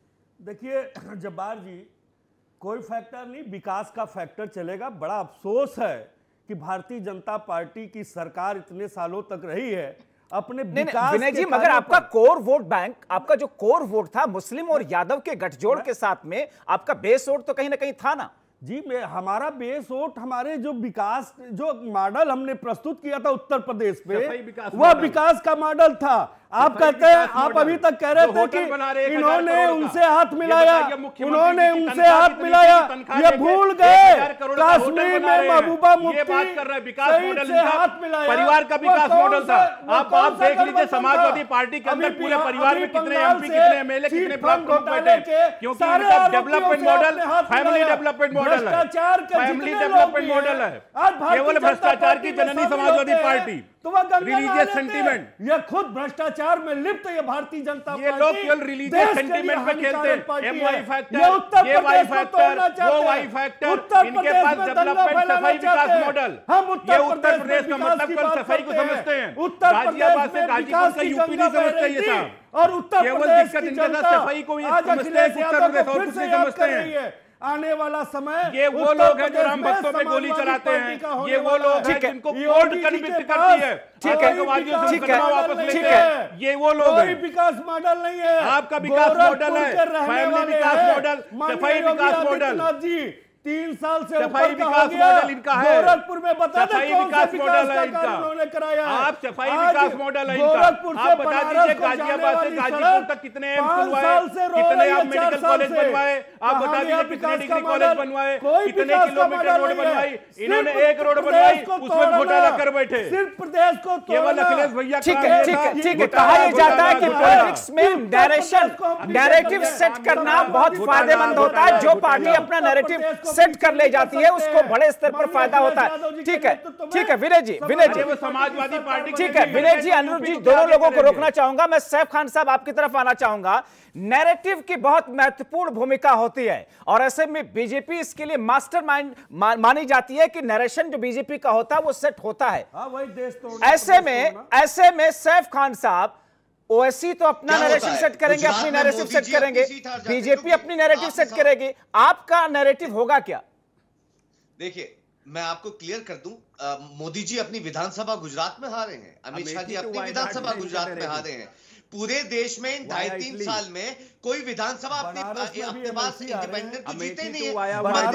देखिए जब्बार जी, कोई फैक्टर नहीं, विकास का फैक्टर चलेगा। बड़ा अफसोस है कि भारतीय जनता पार्टी की सरकार इतने सालों तक रही है अपने विकास। विनय जी मगर आपका कोर वोट बैंक, आपका जो कोर वोट था मुस्लिम और यादव के गठजोड़ के साथ में, आपका बेस वोट तो कहीं ना कहीं था ना? जी मैं हमारा बेस वोट, हमारे जो विकास जो मॉडल हमने प्रस्तुत किया था उत्तर प्रदेश पे, वह विकास का मॉडल था। आप कहते हैं, आप अभी तक कह रहे थे कि इन्होंने उनसे हाथ मिलाया, उन्होंने उनसे हाथ मिलाया, ये भूल गए कश्मीर में महबूबा मुफ्ती से हाथ मिलाया, परिवार का विकास मॉडल था। आप आप देख लीजिए समाजवादी पार्टी के अंदर पूरे परिवार में कितने एमपी, कितने एमएलए, कितने ब्लॉक प्रमुख बैठे, क्योंकि उनका development model family development model है, फैमिली डेवलपमेंट मॉडल है। केवल भ्रष्टाचार की जननी समाजवादी पार्टी, तो वह रिलीजियस सेंटीमेंट, ये खुद भ्रष्टाचार में लिप्त ये भारतीय जनता पार्टी, ये लोग केवल रिलीजियस सेंटीमेंट में खेलते हैं। एम वाई फैक्टर, ये वाई फैक्टर, वो वाई फैक्टर, इनके पास डेवलपमेंट सफाई विकास मॉडल, ये उत्तर प्रदेश का मतलब कल सफाई को समझते हैं, गाजियाबाद से गाजीपुर से यूपी नहीं समझते ये साहब, और उत्तर केवल दिक्कत इनके साथ सफाई को समझते हैं, उत्तर प्रदेश और कुछ नहीं समझते हैं। आने वाला समय, ये वो लोग हैं जो राम भक्तों पे गोली चलाते हैं, ये वो लोग हैं जिनको कोर्ट कन्विक्ट करती है, ठीक है ठीक है ठीक है, ये वो लोग हैं। कोई विकास मॉडल नहीं है, आपका विकास मॉडल है फैमिली विकास मॉडल, सफाई विकास मॉडल जी, तीन साल से सफाई विकास मॉडल इनका है, गोरखपुर में बता दें सफाई विकास मॉडल है इनका, उन्होंने कराया। आप सफाई विकास मॉडल है इनका, आप बता दीजिए गाजियाबाद से गाजीपुर तक कितने एम्स खुलवाए, कितने आप मेडिकल कॉलेज बनवाए, आप बता दीजिए कितने डिग्री कॉलेज बनवाए, कितने किलोमीटर रोड बनवाई, इन्होंने एक रोड बनवाई उसमें घोटाला कर बैठे, सिर्फ प्रदेश को केवल अखिलेश भैया। ठीक है ठीक है ठीक है, कहा यह जाता है कि पॉलिटिक्स में डायरेक्शन, नैरेटिव सेट करना बहुत फायदेमंद होता है। जो पार्टी अपना नैरेटिव सेट कर ले जाती है उसको बड़े स्तर पर फायदा होता है। ठीक है ठीक है विनय जी, विनय जी समाजवादी पार्टी, ठीक है विनय जी, अनिरुद्ध जी, दोनों लोगों को रोकना चाहूंगा। मैं सैफ खान साहब आपकी तरफ आना चाहूंगा। नैरेटिव की बहुत महत्वपूर्ण भूमिका होती है और ऐसे में बीजेपी इसके लिए मास्टरमाइंड मानी जाती है कि नरेशन जो बीजेपी का होता है वो सेट होता है। ऐसे में ऐसे में सैफ खान साहब, ओवैसी तो अपना नैरेटिव सेट करेंगे, अपनी नैरेटिव सेट करेंगे, बीजेपी अपनी नैरेटिव सेट करेगी, आपका नैरेटिव होगा क्या? देखिए मैं आपको क्लियर कर दूं, मोदी जी अपनी विधानसभा गुजरात में हारे हैं, अमित शाह जी अपनी विधानसभा गुजरात में हारे हैं। पूरे देश में इन ढाई तीन साल में कोई विधानसभा अपने अपने पास इंडिपेंडेंट तो जीते नहीं है।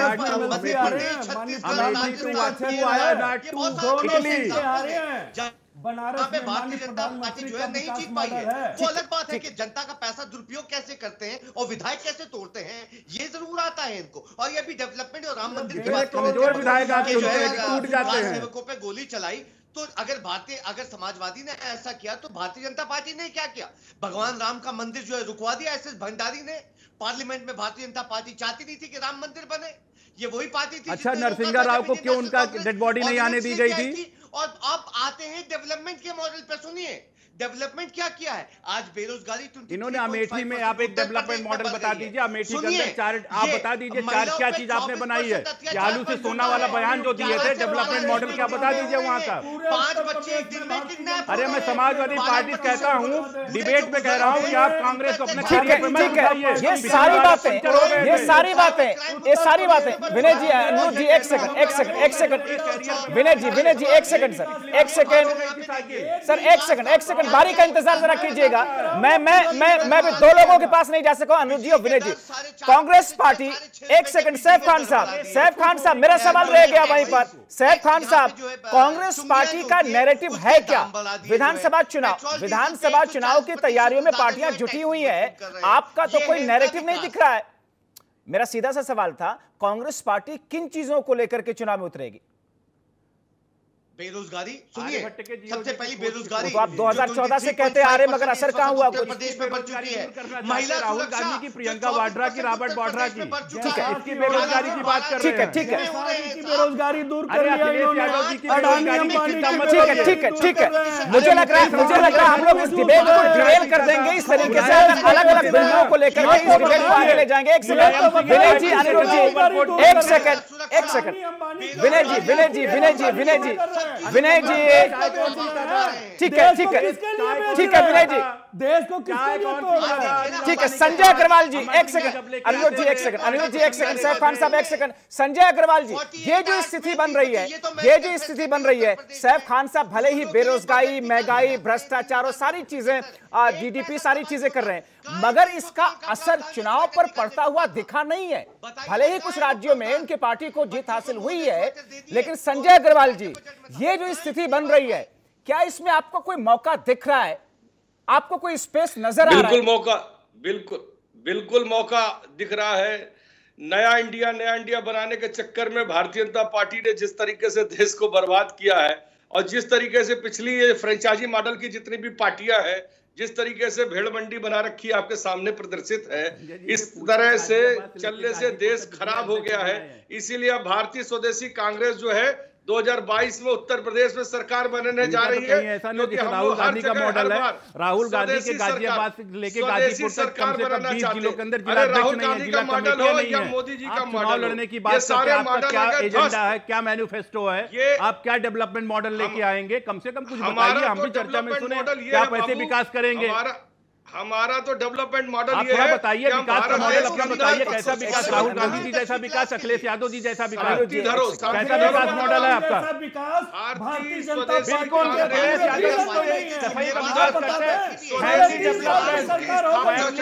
बनारस में भारतीय जनता पार्टी जो है नहीं जीत पाई है। वो अलग बात है कि जनता का पैसा दुरुपयोग कैसे करते हैं और विधायक कैसे तोड़ते हैं, ये जरूर आता है इनको। और ये भी डेवलपमेंट और राम मंदिर की बात कमजोर विधायक टूट जाते हैं, सेवकों पे गोली चलाई। तो अगर भारतीय अगर समाजवादी ने ऐसा किया तो भारतीय जनता पार्टी ने क्या किया? भगवान राम का मंदिर जो है रुकवा दिया एस एस भंडारी ने। पार्लियामेंट में भारतीय जनता पार्टी चाहती नहीं थी कि राम मंदिर बने, ये वही पार्टी थी। अच्छा, नरसिंह राव को क्यों उनका डेड बॉडी नहीं आने दी गई थी? और अब आते हैं डेवलपमेंट के मॉडल पर। सुनिए डेवलपमेंट क्या किया है आज? बेरोजगारी इन्होंने अमेठी में, आप एक डेवलपमेंट मॉडल बता दीजिए। अमेठी के अंदर चार, आप बता दीजिए चार क्या चीज आपने बनाई है? आलू से सोना वाला बयान जो दिए थे, डेवलपमेंट मॉडल क्या बता दीजिए वहां का। पांच बच्चे एक दिन में किडनैप। अरे मैं समाजवादी पार्टी कहता हूँ, डिबेट में कह रहा हूँ कि आप कांग्रेस को अपने ठीक है, ठीक है, ये सारी बातें, ये सारी बातें, ये सारी बातें विनय जी, अनुज जी, एक सेकंड, एक सेकंड, एक सेकंड, विनय जी, विनय जी, एक सेकंड सर, एक सेकंड सर, एक सेकंड, एक सेकंड, बारी का इंतजार जरा कीजिएगा। मैं मैं मैं मैं भी दो लोगों के पास नहीं जा सका, अनुज जी और विनय जी। कांग्रेस पार्टी, एक सेकंड, सैफ खान साहब, सैफ खान साहब, मेरा सवाल रह गया वहीं पर। सैफ खान साहब, कांग्रेस पार्टी का नैरेटिव है क्या? विधानसभा चुनाव, विधानसभा चुनाव की तैयारियों में पार्टियां जुटी हुई है, आपका तो कोई नैरेटिव नहीं दिख रहा है। मेरा सीधा सा सवाल था, कांग्रेस पार्टी किन चीजों को लेकर के चुनाव में उतरेगी? बेरोजगारी, सुनिए सबसे पहली बेरोजगारी तो आप दो हज़ार चौदह से कहते आ रहे, मगर असर कहां हुआ? उत्तर प्रदेश में बढ़ चुकी है। महिला राहुल गांधी की, प्रियंका वाड्रा की, रॉबर्ट वाड्रा की, ठीक है, इसकी बेरोजगारी की बात कर रहे हैं। ठीक है, ठीक है, बेरोजगारी दूर कर लिया यादव जी की बेरोजगारी की चिंता मत ठीक है, ठीक है, ठीक है। मुझे लग रहा है, मुझे लग रहा है हम लोग इस डिबेट को डिरेल कर देंगे इस तरीके से, अलग अलग बिंदुओं को लेकर के इस डिबेट को आगे ले जाएंगे। एक सेकंड विनय जी, अनिरुद्ध जी, एक सेकंड, एक सेकंड, विनय जी, विनय जी, विनय जी, विनय जी, विनय जी, ठीक है, ठीक है, ठीक है विनय जी, देश को किसके लिए तोड़ रहा है? ठीक है, संजय अग्रवाल जी, एक सेकंड, अनिरुद्ध जी एक सेकंड, अनिरुद्ध जी एक सेकंड, सैफ खान साहब एक सेकंड, संजय अग्रवाल जी, ये जो स्थिति बन रही है, ये जो स्थिति बन रही है, सैफ खान साहब भले ही बेरोजगारी, महंगाई, भ्रष्टाचार और सारी चीजें, जीडीपी, सारी चीजें कर रहे हैं, मगर इसका असर चुनाव पर पड़ता हुआ दिखा नहीं है। भले ही कुछ राज्यों में उनकी पार्टी को जीत हासिल हुई है, लेकिन संजय अग्रवाल जी, ये जो स्थिति बन रही है, क्या इसमें आपको कोई मौका दिख रहा है? आपको कोई स्पेस नजर आ रहा है? बिल्कुल मौका, बिल्कुल बिल्कुल मौका दिख रहा है। नया इंडिया, नया इंडिया बनाने के चक्कर में भारतीय जनता पार्टी ने जिस तरीके से देश को बर्बाद किया है और जिस तरीके से पिछली फ्रेंचाइजी मॉडल की जितनी भी पार्टियां हैं, जिस तरीके से भेड़ मंडी बना रखी है, आपके सामने प्रदर्शित है, इस तरह से चलने से देश खराब हो गया है। इसीलिए अब भारतीय स्वदेशी कांग्रेस जो है दो हज़ार बाईस में उत्तर प्रदेश में सरकार बनने जा रही है। ऐसा नहीं कि राहुल गांधी का मॉडल है, राहुल गांधी के गाजियाबाद से लेके गाजीपुर तक कम से कम बीस जिलों के अंदर जिला अध्यक्ष नहीं है, जिला कमेटियां नहीं है। मोदी जी का चुनाव लड़ने की बात करते हैं, आपका क्या एजेंडा है, क्या मैनिफेस्टो है, आप क्या डेवलपमेंट मॉडल लेके आएंगे? कम से कम कुछ बताइए, हम भी चर्चा में सुने, क्या पैसे विकास करेंगे? हमारा तो डेवलपमेंट मॉडल आप ये है, बताइए विकास का मॉडल अपना बताइए, कैसा विकास? राहुल गांधी जी जैसा विकास, अखिलेश यादव जी जैसा विकास, कैसा विकास मॉडल है आपका? भारतीय जनता बिल्कुल अखिलेश यादव सफाई का विकास करते हैं, फैमिली डेवलपमेंट, फैमिली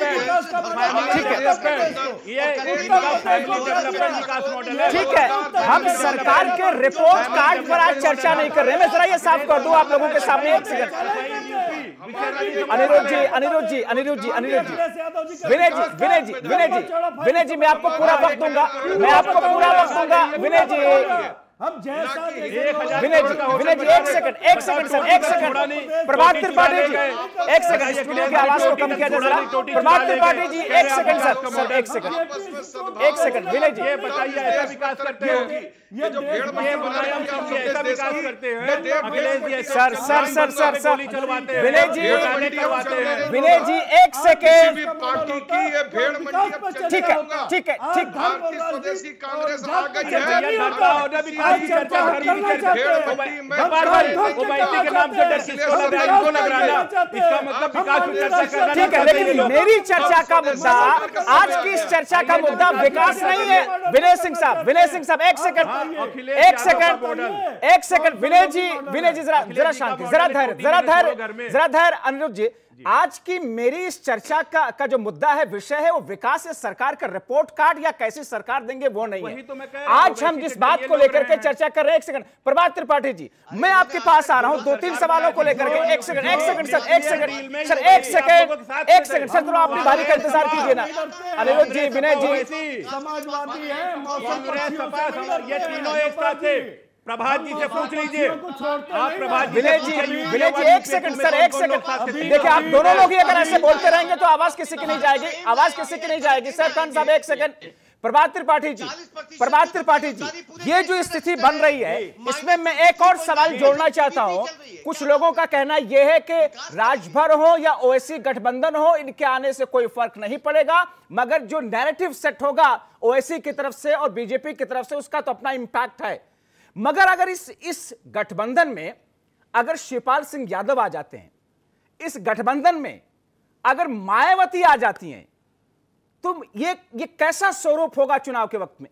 डेवलपमेंट, ये इनका फैमिली डेवलपमेंट विकास मॉडल है। ठीक है, हम सरकार के रिपोर्ट कार्ड पर आज चर्चा नहीं कर रहे हैं। मैं जरा ये साफ कर दूं आप लोगों के सामने, एक सेकंड। अनिरुद्ध जी, अनिरुद्ध जी, अनिरुद्ध जी, अनिरुद्ध जी, विनय जी, विनय जी, विनय जी, विनय जी, मैं आपको पूरा वक्त दूंगा, मैं आपको पूरा वक्त दूंगा, विनय जी, हम जैसा विनय जी, विनय जी, एक सेकंड, एक सेकंड सर, एक सेकंड, प्रभात त्रिपाठी जी, एक सेकंड, स्टूडियो की आवाज को कम किया जाए जरा, प्रभात त्रिपाठी जी, एक सेकंड सर, सर एक सेकंड, एक सेकंड, विनय जी, ये बताइए ऐसा विकास करते हैं, ये जो भेड़ ये मुलायम सिंह जी ऐसा विकास करते हैं, Akhilesh ji sir sir sir sir sir गोली चलवाते हैं, विनय जी, करवाते हैं, विनय जी, एक सेकंड, पार्टी की ये भेड़ मंडी अब ठीक है, ठीक है, ठीक, भारतीय स्वदेशी कांग्रेस आ गई है। की चर्चा धर्म की चर्चा बार बार ओवैसी के नाम से डर किसको लग रहा है, इनको लग रहा है, इसका मतलब विकास की चर्चा करना। ठीक है, लेकिन मेरी चर्चा का मुद्दा, आज की इस चर्चा का मुद्दा विकास नहीं है। विनय सिंह साहब, विनय सिंह साहब एक सेकंड, एक सेकंड, एक सेकंड, विनय जी, विनय जी जरा जरा शांति, जरा धैर्य, जरा धैर्य, जरा धैर्य। अनिरुद्ध जी, आज की मेरी इस चर्चा का का जो मुद्दा है, विषय है, वो विकास या सरकार का रिपोर्ट कार्ड या कैसी सरकार देंगे वो नहीं है। तो आज हम जिस बात को लेकर के चर्चा कर रहे हैं, एक सेकंड प्रभात त्रिपाठी जी, मैं आपके पास आ रहा हूं दो तीन सवालों को लेकर के। एक सेकंड, एक सेकंड सर, एक सेकंड सर, एक सेकंड, एक सेकंड सर, थोड़ा अपनी बारी का इंतजार कीजिए ना। अनिरुद्ध जी, विनय जी, समाजवादी है, ये तीनों एक साथ थे। प्रभात जी से पूछ लीजिए, आप प्रभात जी, विनय जी, विनय जी एक सेकंड सर, एक सेकंड, देखिए आप दोनों लोग ही अगर ऐसे बोलते रहेंगे तो आवाज किसी की नहीं जाएगी, आवाज किसी की नहीं जाएगी। सर खान साहब एक सेकंड, प्रभात त्रिपाठी जी, प्रभात त्रिपाठी जी, ये जो स्थिति बन रही है, इसमें मैं एक और सवाल जोड़ना चाहता हूं। कुछ लोगों का कहना यह है कि राजभर हो या ओवैसी गठबंधन हो, इनके आने से कोई फर्क नहीं पड़ेगा, मगर जो नैरेटिव सेट होगा ओवैसी की तरफ से और बीजेपी की तरफ से, उसका तो अपना इंपैक्ट है। मगर अगर इस इस गठबंधन में अगर शिवपाल सिंह यादव आ जाते हैं, इस गठबंधन में अगर मायावती आ जाती हैं, तो ये ये कैसा स्वरूप होगा चुनाव के वक्त में?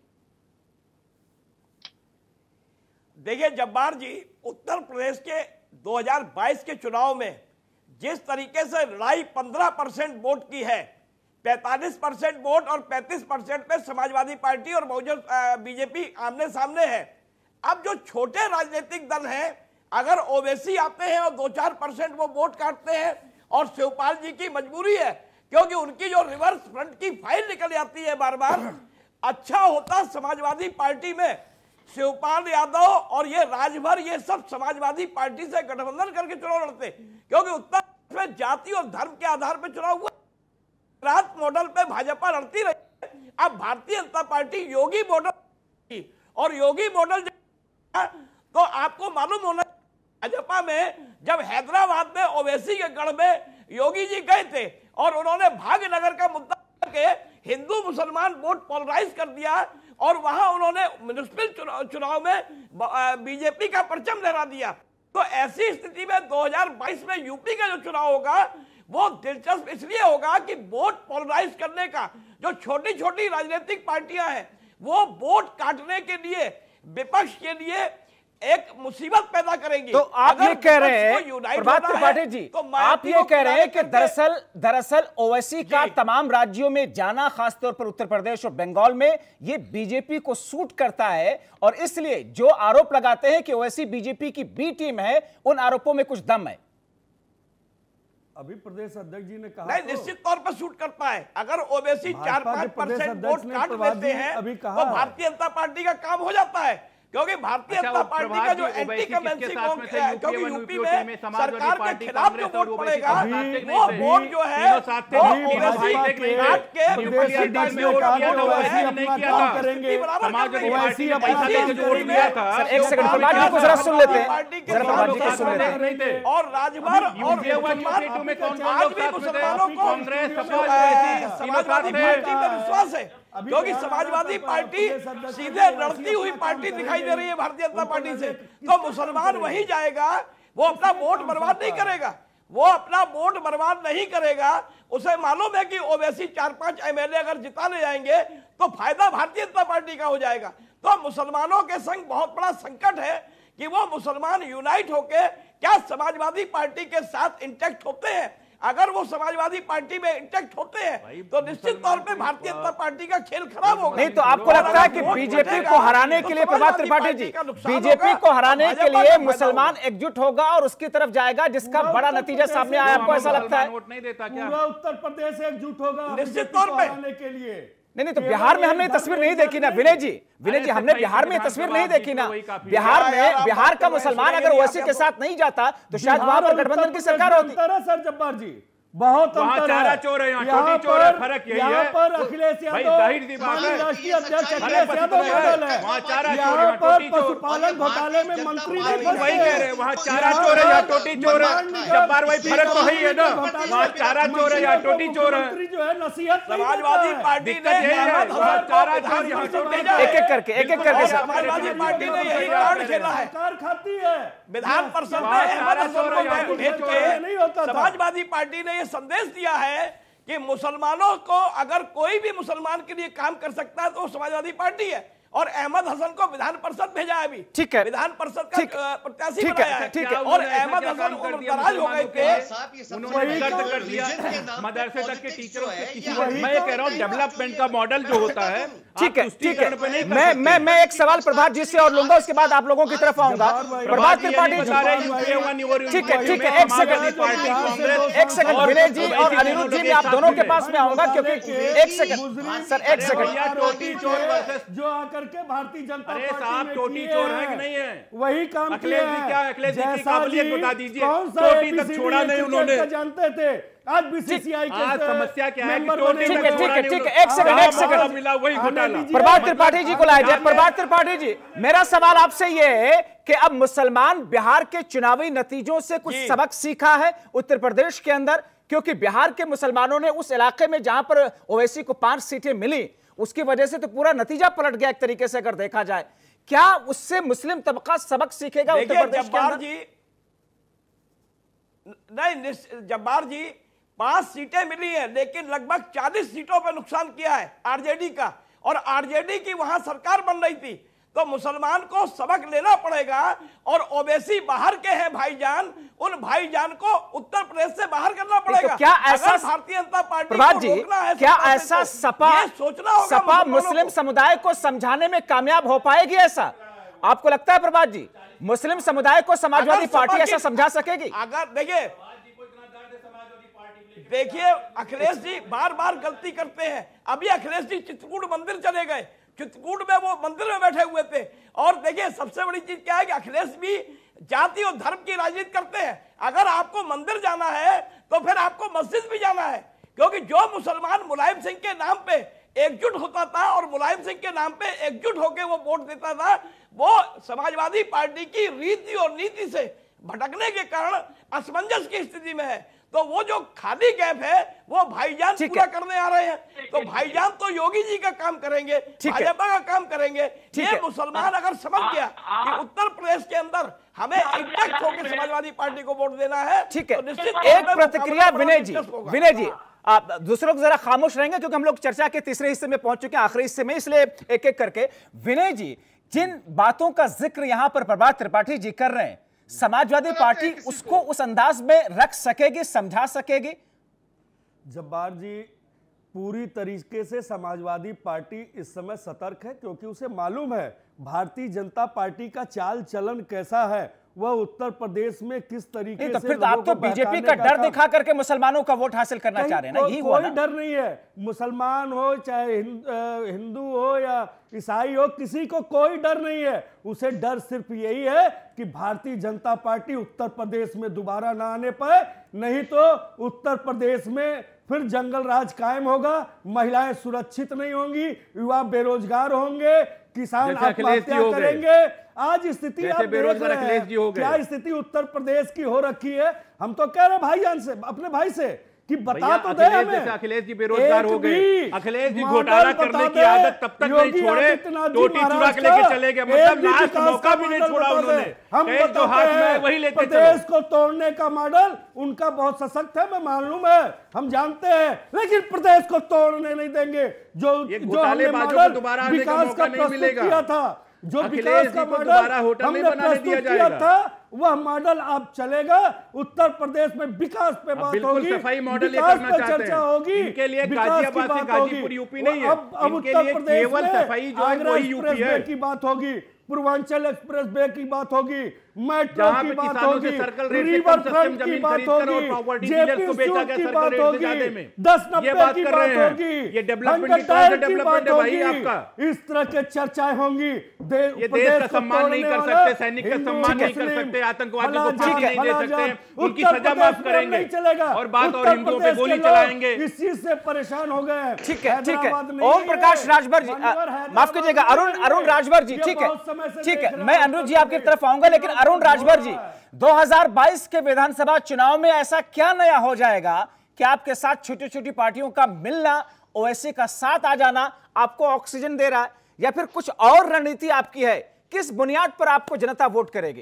देखिए जब्बार जी, उत्तर प्रदेश के दो हज़ार बाईस के चुनाव में जिस तरीके से लड़ाई पंद्रह परसेंट वोट की है, पैंतालीस परसेंट वोट और पैंतीस परसेंट पे समाजवादी पार्टी और बहुजन बीजेपी आमने सामने है। अब जो छोटे राजनीतिक दल हैं, अगर ओवैसी आते हैं और दो चार परसेंट वो वोट काटते हैं, और शिवपाल जी की मजबूरी है क्योंकि उनकी जो रिवर्स फ्रंट की फाइल निकल जाती है बार बार। अच्छा होता समाजवादी पार्टी में शिवपाल यादव और ये राजभर, ये सब समाजवादी पार्टी से गठबंधन करके चुनाव लड़ते, क्योंकि उत्तर प्रदेश में जाति और धर्म के आधार पर चुनाव हुआ। गुजरात मॉडल पे भाजपा लड़ती रही, अब भारतीय जनता पार्टी योगी मॉडल, और योगी मॉडल तो आपको मालूम होना, भाजपा में जब हैदराबाद में ओवैसी के गढ़ में योगी जी गए थे और उन्होंने भाग्यनगर का मुद्दा करके हिंदू मुसलमान वोट पोलराइज कर दिया, और वहां उन्होंने म्युनिसिपल चुनाव, चुनाव में बीजेपी का परचम लहरा दिया। तो ऐसी स्थिति में दो हज़ार बाईस में यूपी का जो चुनाव होगा वो दिलचस्प इसलिए होगा कि वोट पोलराइज करने का, जो छोटी छोटी राजनीतिक पार्टियां हैं वो वोट काटने के लिए, विपक्ष के लिए एक मुसीबत पैदा करेंगी। तो आप ये कह रहे हैं प्रभात त्रिपाठी जी, तो आप ये कह रहे हैं कि दरअसल दरअसल ओवैसी का तमाम राज्यों में जाना, खासतौर पर उत्तर प्रदेश और बंगाल में, ये बीजेपी को सूट करता है, और इसलिए जो आरोप लगाते हैं कि ओवैसी बीजेपी की बी टीम है, उन आरोपों में कुछ दम है। अभी प्रदेश अध्यक्ष जी ने कहा, नहीं, निश्चित तौर पर सूट करता है। अगर ओवैसी चार पांच परसेंट वोट काट लेते हैं तो भारतीय जनता पार्टी का काम हो जाता है, क्योंकि भारतीय जनता पार्टी का जो एंटी कमेंसी, क्योंकि यूपी में सरकार के खिलाफ जो वोट पड़ेगा वो वोट जो है वो ओवैसी काट के एक सेकंड प्रभात जी को जरा सुन लेते हैं, जरा प्रभात जी को सुन लेते हैं। और राजभर और आज भी मुसलमानों को समाजवादी पार्टी में विश्वास है, क्योंकि समाजवादी पार्टी सीधे लड़ती हुई पार्टी दिखाई दे रही है भारतीय जनता पार्टी से। तो मुसलमान वहीं जाएगा, वो अपना वोट बर्बाद नहीं करेगा, वो अपना वोट बर्बाद नहीं करेगा। उसे मालूम है कि ओवैसी चार पांच एमएलए अगर जिता ले जाएंगे तो फायदा भारतीय जनता पार्टी का हो जाएगा। तो मुसलमानों के संग बहुत बड़ा संकट है कि वो मुसलमान यूनाइट होके क्या समाजवादी पार्टी के साथ इंटैक्ट होते हैं। अगर वो समाजवादी पार्टी में इंटैक्ट होते हैं तो निश्चित तौर पे भारतीय जनता पार्टी का खेल खराब होगा। नहीं तो आपको लगता है कि बीजेपी को हराने के लिए, प्रभात त्रिपाठी जी, बीजेपी को हराने के लिए मुसलमान एकजुट होगा और उसकी तरफ जाएगा, जिसका बड़ा नतीजा सामने आया, आपको ऐसा लगता है? वोट नहीं देता क्या? पूरा उत्तर प्रदेश एकजुट होगा निश्चित तौर पे हराने के लिए। नहीं नहीं तो बिहार में हमने तस्वीर नहीं देखी ना विनय जी, विनय जी हमने बिहार में तस्वीर नहीं देखी ना। बिहार में, बिहार का मुसलमान अगर ओवैसी के साथ नहीं जाता तो शायद वहां पर गठबंधन की सरकार होती। सर जब्बार जी, बहुत वहाँ अंतर चारा है। चोर है, यहाँ यहाँ टोटी चोर है, पर- फर्क यही यहाँ है। पर अखिलेश भाई यादव जाहिर सी बात है, राष्ट्रीय अध्यक्ष अरे अखिलेश यादव पशुपालन मॉडल है। वहाँ चारा चोर है, यहाँ यहाँ पर टोटी चोर। पशुपालन घोटाले में मंत्री नहीं तो वही कह रहे हैं, वहाँ चारा चोर है या टोटी चोर है, जब्बार भाई फर्क तो वही है ना, वहाँ चारा चोर है या टोटी चोर है। मंत्री जो है नसीहत नहीं समाजवादी करता है। पार्टी दिक्कत ने यही है, अहमद वहाँ हसन को चारा विधान चोर यहाँ परिषद टोटी भेजा चोर। है। एक एक करके एक एक करके और साहब। समाजवादी पार्टी ने यही कार्ड खेला है। सरकार खाती है विधान परिषद में वहाँ अहमद चारा हसन चोर है, यहाँ को टोटी भेज चोर है। नहीं होता के था। समाजवादी पार्टी ने यह संदेश दिया है कि मुसलमानों को अगर कोई भी मुसलमान के लिए काम कर सकता है तो वो समाजवादी पार्टी है। और अहमद हसन को विधान परिषद भेजा है अभी, ठीक है। विधान परिषद ठीक- का प्रत्याशी ठीक है, बनाया है। ठीक है। और अहमद हसन उम्रदराज हो गए थे। उन्होंने गर्द कर दिया मदरसे तक के टीचरों से किसी को। मैं ये कह रहा हूँ डेवलपमेंट का मॉडल जो होता है, ठीक है ठीक है मैं मैं मैं एक सवाल प्रभात जी से और लूंगा, उसके बाद आप लोगों की तरफ आऊंगा। प्रभात त्रिपाठी जी, ठीक है ठीक है एक सेकंड एक सेकंड विनय जी और अनिरुद्ध जी, मैं आप दोनों के पास में आऊंगा क्योंकि एक सेकंड सर एक सेकंड टोटी चोर वर्सेस जो आकर के भारतीय जनता अरे पार्टी साहब में टोटी किए चोर है हैं, कि नहीं है? वही काम अखिलेश किए जी हैं। क्या अखिलेश जी की जैसा काबिलियत जी बता दीजिए। कौन सा टोटी तक A B C D छोड़ा नहीं क्रिकेट उन्होंने। का जानते थे, आज बीसीसीआई के आज समस्या क्या है कि मेंबर टोटी बने तक ठीक है, छोड़ा ठीक है, नहीं ठीक है, उन्होंने। एक सेकंड, एक जहाँ सेकंड। मौका मिला वही आने घोटाला। दीजिए। प्रभात मतलब त्रिपाठी जी को लाया जाए। प्रभात त्रिपाठी जी, मेरा सवाल आपसे ये है कि अब मुसलमान बिहार के चुनावी नतीजों से कुछ सबक सीखा है उत्तर प्रदेश के अंदर, क्योंकि बिहार के मुसलमानों ने उस इलाके में जहां पर ओवैसी को पांच सीटें मिली उसकी वजह से तो पूरा नतीजा पलट गया एक तरीके से अगर देखा जाए। क्या उससे मुस्लिम तबका सबक सीखेगा उत्तर देखिए प्रदेश के जब्बार अंदर? जी नहीं निस- जब्बार जी पांच सीटें मिली हैं लेकिन लगभग चालीस सीटों पर नुकसान किया है आरजेडी का, और आरजेडी की वहां सरकार बन रही थी। तो मुसलमान को सबक लेना पड़ेगा। और ओवैसी बाहर के हैं भाईजान, उन भाईजान को उत्तर प्रदेश से बाहर करना पड़ेगा। तो क्या ऐसा अगर भारतीय जनता पार्टी प्रभात को जी, रोकना है क्या सत्ता से ऐसा तो सपा ये सोचना होगा सपा मुसलमानों मुस्लिम को। समुदाय को समझाने में कामयाब हो पाएगी? ऐसा आपको लगता है प्रभात जी? मुस्लिम समुदाय को समाजवादी अगर सपा पार्टी ऐसा की- समझा सकेगी? अगर देखिए देखिए अखिलेश जी बार बार गलती करते हैं। अभी अखिलेश जी चित्रकूट मंदिर चले गए, चित्रकूट में वो मंदिर में बैठे हुए थे। और देखिए सबसे बड़ी चीज क्या है कि अखिलेश भी जाति और धर्म की राजनीति करते हैं। अगर आपको मंदिर जाना है तो फिर आपको मस्जिद भी जाना है, क्योंकि जो मुसलमान मुलायम सिंह के नाम पे एकजुट होता था और मुलायम सिंह के नाम पे एकजुट होकर वो वोट देता था, वो समाजवादी पार्टी की रीति और नीति से भटकने के कारण असमंजस की स्थिति में है। तो वो जो खाली गैप है वो भाईजान ठीक पूरा है। करने आ रहे हैं। तो भाईजान तो योगी जी का काम करेंगे, ठीक है। भाजपा का काम करेंगे। ठीक ये है। मुसलमान अगर समझ गया कि उत्तर प्रदेश के अंदर हमें इंटेक्ट होकर समाजवादी पार्टी को वोट देना है, ठीक है, तो निश्चित तौर एक पे प्रतिक्रिया मुकाबला विनय बड़ा जी। दिलचस्प होगा। विनय जी, आप दूसरों को जरा खामोश रहेंगे क्योंकि हम लोग चर्चा के तीसरे हिस्से में पहुंच चुके हैं, आखिरी हिस्से में, इसलिए एक एक करके। विनय जी, जिन बातों का जिक्र यहां पर प्रभात त्रिपाठी जी कर रहे हैं, समाजवादी पार्टी उसको उस अंदाज में रख सकेगी, समझा सकेगी? जब्बार जी, पूरी तरीके से समाजवादी पार्टी इस समय सतर्क है, क्योंकि उसे मालूम है भारतीय जनता पार्टी का चाल चलन कैसा है, वह उत्तर प्रदेश में किस तरीके नहीं तो से फिर तो आप तो बीजेपी का डर दिखा करके मुसलमानों का वोट हासिल करना चाह रहे हैं ना, यही हुआ कोई ना? डर नहीं है। मुसलमान हो चाहे हिंद- अ, हिंदू हो या ईसाई हो, किसी को कोई डर नहीं है। उसे डर सिर्फ यही है कि भारतीय जनता पार्टी उत्तर प्रदेश में दोबारा ना आने पाए, नहीं तो उत्तर प्रदेश में फिर जंगल राज कायम होगा, महिलाएं सुरक्षित नहीं होंगी, युवा बेरोजगार होंगे, किसान जैसे अखिलेश जी आत्महत्या हो गए। करेंगे। आज स्थिति जैसे आप देख बेरोजगार रहे अखिलेश जी हो हैं, गए। क्या स्थिति उत्तर प्रदेश की हो रखी है। हम तो कह रहे भाईजान से, अपने भाई से कि बता भैया, तो दे अखिलेश हमें। जैसे अखिलेश जी बेरोजगार एक हो गए। भी अखिलेश जी मॉडल घोटाला बता करने की दे। आदत तब तक नहीं योगी छोड़े, आदित्यनाथ जी टोटी चुरा महाराज के लेके का चले गए, एक मतलब भी लास्ट विकास मौका का भी नहीं मॉडल छोड़ा बता दे। उन्होंने। हम कहे जो बताते हाथ में है हैं, वही लेते प्रदेश चलो। को तोड़ने का मॉडल उनका बहुत सशक्त है, मैं मालूम है, हम जानते हैं, लेकिन प्रदेश को तोड़ने नहीं देंगे। जो ये जो घोटालेबाजों हमने को मॉडल दोबारा आने का विकास मौका का नहीं प्रस्तुत मिलेगा। किया था, जो अखिलेश विकास जी का को दोबारा मॉडल होटल नहीं हमने बनाने दिया प्रस्तुत किया जाएगा। था, वह मॉडल अब चलेगा। उत्तर प्रदेश में विकास पे बात बिल्कुल होगी, सफाई मॉडल ये विकास करना पे चाहते चर्चा हैं। होगी, इनके लिए विकास की गाजियाबाद से बात गाजीपुर होगी। यूपी नहीं है। अब अब इनके उत्तर लिए प्रदेश केवल में सफाई जो है आगरा वही यूपी एक्सप्रेस है। वे की बात होगी, पूर्वांचल एक्सप्रेस वे की बात होगी, मेट्रो जहां की पे बात किसानों होगी, से सर्कल रेट से रिवर कम सस्ते फ्रंट में की जमीन बात खरीद कर और होगी, प्रॉपर्टी जेपी डीलर्स को बेचा इंस्टीट्यूट गया की सर्कल बात रेट से होगी, ज्यादा में। दस ये नब्बे बात की कर बात रहे हैं। होगी, ये डेवलपमेंट हंटर किस तरह से डायल की डेवलपमेंट बात है भाई होगी। आपका? इस तरह के चर्चाएं होंगी। ये देश का सम्मान नहीं कर सकते, सैनिक का सम्मान नहीं कर सकते, आतंकवादी को फांसी नहीं दे सकते, उनकी सजा माफ करेंगे और बात और हिंदुओं पे गोली चलाएंगे। इस चीज से परेशान हो गए। ठीक है, ठीक है। ओम प्रकाश राजभर जी, माफ कीजिएगा, अरुण अरुण राजभर जी, ठीक है, ठीक है। मैं अनुज जी आपकी तरफ आऊंगा, लेकिन अरुण राजभर जी, दो हज़ार बाईस के विधानसभा चुनाव में ऐसा क्या नया हो जाएगा कि आपके साथ छोटी छोटी पार्टियों का मिलना, ओवैसी का साथ आ जाना आपको ऑक्सीजन दे रहा है, या फिर कुछ और रणनीति आपकी है? किस बुनियाद पर आपको जनता वोट करेगी?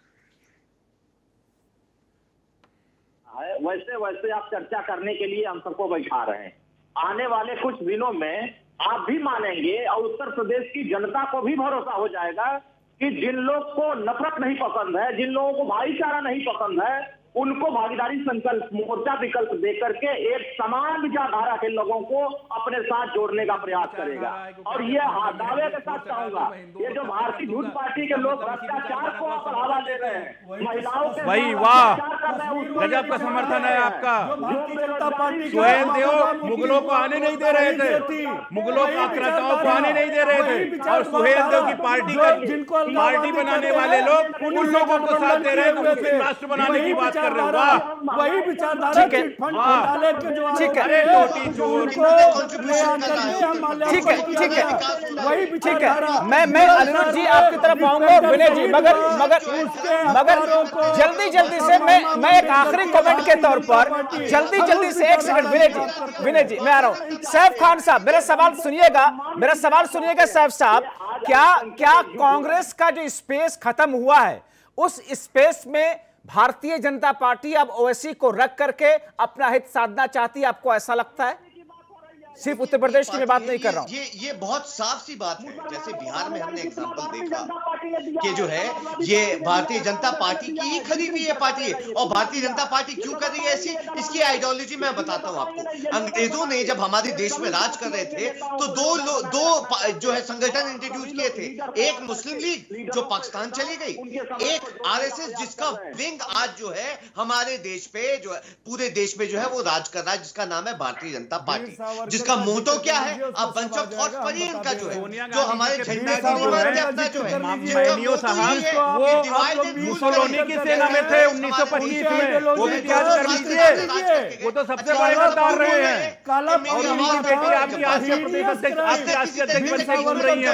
वैसे वैसे आप चर्चा करने के लिए हम सबको बैठा रहे हैं। आने वाले कुछ दिनों में आप भी मानेंगे और उत्तर प्रदेश की जनता को भी भरोसा हो जाएगा कि जिन लोग को नफरत नहीं पसंद है, जिन लोगों को भाईचारा नहीं पसंद है, उनको भागीदारी संकल्प मोर्चा विकल्प देकर के एक समान विचारधारा के लोगों को अपने साथ जोड़ने का प्रयास करेगा। और ये दावे के साथ चाहूंगा, ये जो भारतीय झूठ पार्टी के लोग भ्रष्टाचार को बढ़ावा दे रहे हैं, महिलाओं के वही वाह, गजब का समर्थन है आपका। सुहेल देव मुगलों को आने नहीं दे रहे थे, मुगलों को आक्रांताओं को आने नहीं दे रहे थे, और सुहेल देव की पार्टी का पार्टी बनाने वाले लोग उन लोगों को साथ दे रहे हैं, मुस्लिम राष्ट्र बनाने की बात कर रहे हैं। वाह, वही विचारधारा ठीक है, घोटाले के जो ठीक है, आरोप रोटी हैं, चोर, उनको ले आकर के हम माल्यार्पण ठीक है, किया ठीक है, गया। वही ठीक है। विचारधारा। मैं मैं अनिरुद्ध जी आपकी तरफ आऊंगा, विनय जी, मगर मगर मगर जल्दी जल्दी से मैं मैं एक आखिरी कमेंट के तौर पर जल्दी जल्दी से एक सेकंड, विनय जी, विनय जी, मैं आ रहा हूं। सैफ खान साहब, मेरा सवाल सुनिएगा, मेरा सवाल सुनिएगा सैफ साहब, क्या क्या कांग्रेस का जो स्पेस खत्म हुआ है, उस स्पेस में भारतीय जनता पार्टी अब ओवैसी को रख करके अपना हित साधना चाहती है? आपको ऐसा लगता है? सिर्फ उत्तर प्रदेश की मैं बात नहीं कर रहा हूं। ये ये बहुत साफ सी बात है। जैसे बिहार में हमने एग्जांपल देखा कि जो है ये भारतीय जनता पार्टी की ही खरीदी हुई है पार्टी है। और भारतीय जनता पार्टी क्यों कर रही है ऐसी, इसकी आइडियोलॉजी मैं बताता हूं आपको। अंग्रेजों ने जब हमारे देश में राज कर रहे थे तो दो दो जो है संगठन इंट्रोड्यूस किए थे, एक मुस्लिम लीग जो पाकिस्तान चली गई, एक आरएसएस जिसका विंग आज जो है हमारे देश पे जो है पूरे देश में जो है वो राज कर रहा है, जिसका नाम है भारतीय जनता पार्टी। इसका मोटो क्या है? अब बंच ऑफ थॉट पर ही इनका जो है जो हमारे झंडा अपना जो है मैनियो साहब वो मुसोलिनी की सेना में थे उन्नीस सौ पच्चीस में, वो भी याद कर लीजिए, वो तो सबसे बड़े गद्दार रहे हैं। और उन्हीं की बेटी आपकी राष्ट्रीय प्रदेश अध्यक्ष, आपकी राष्ट्रीय अध्यक्ष बनकर घूम रही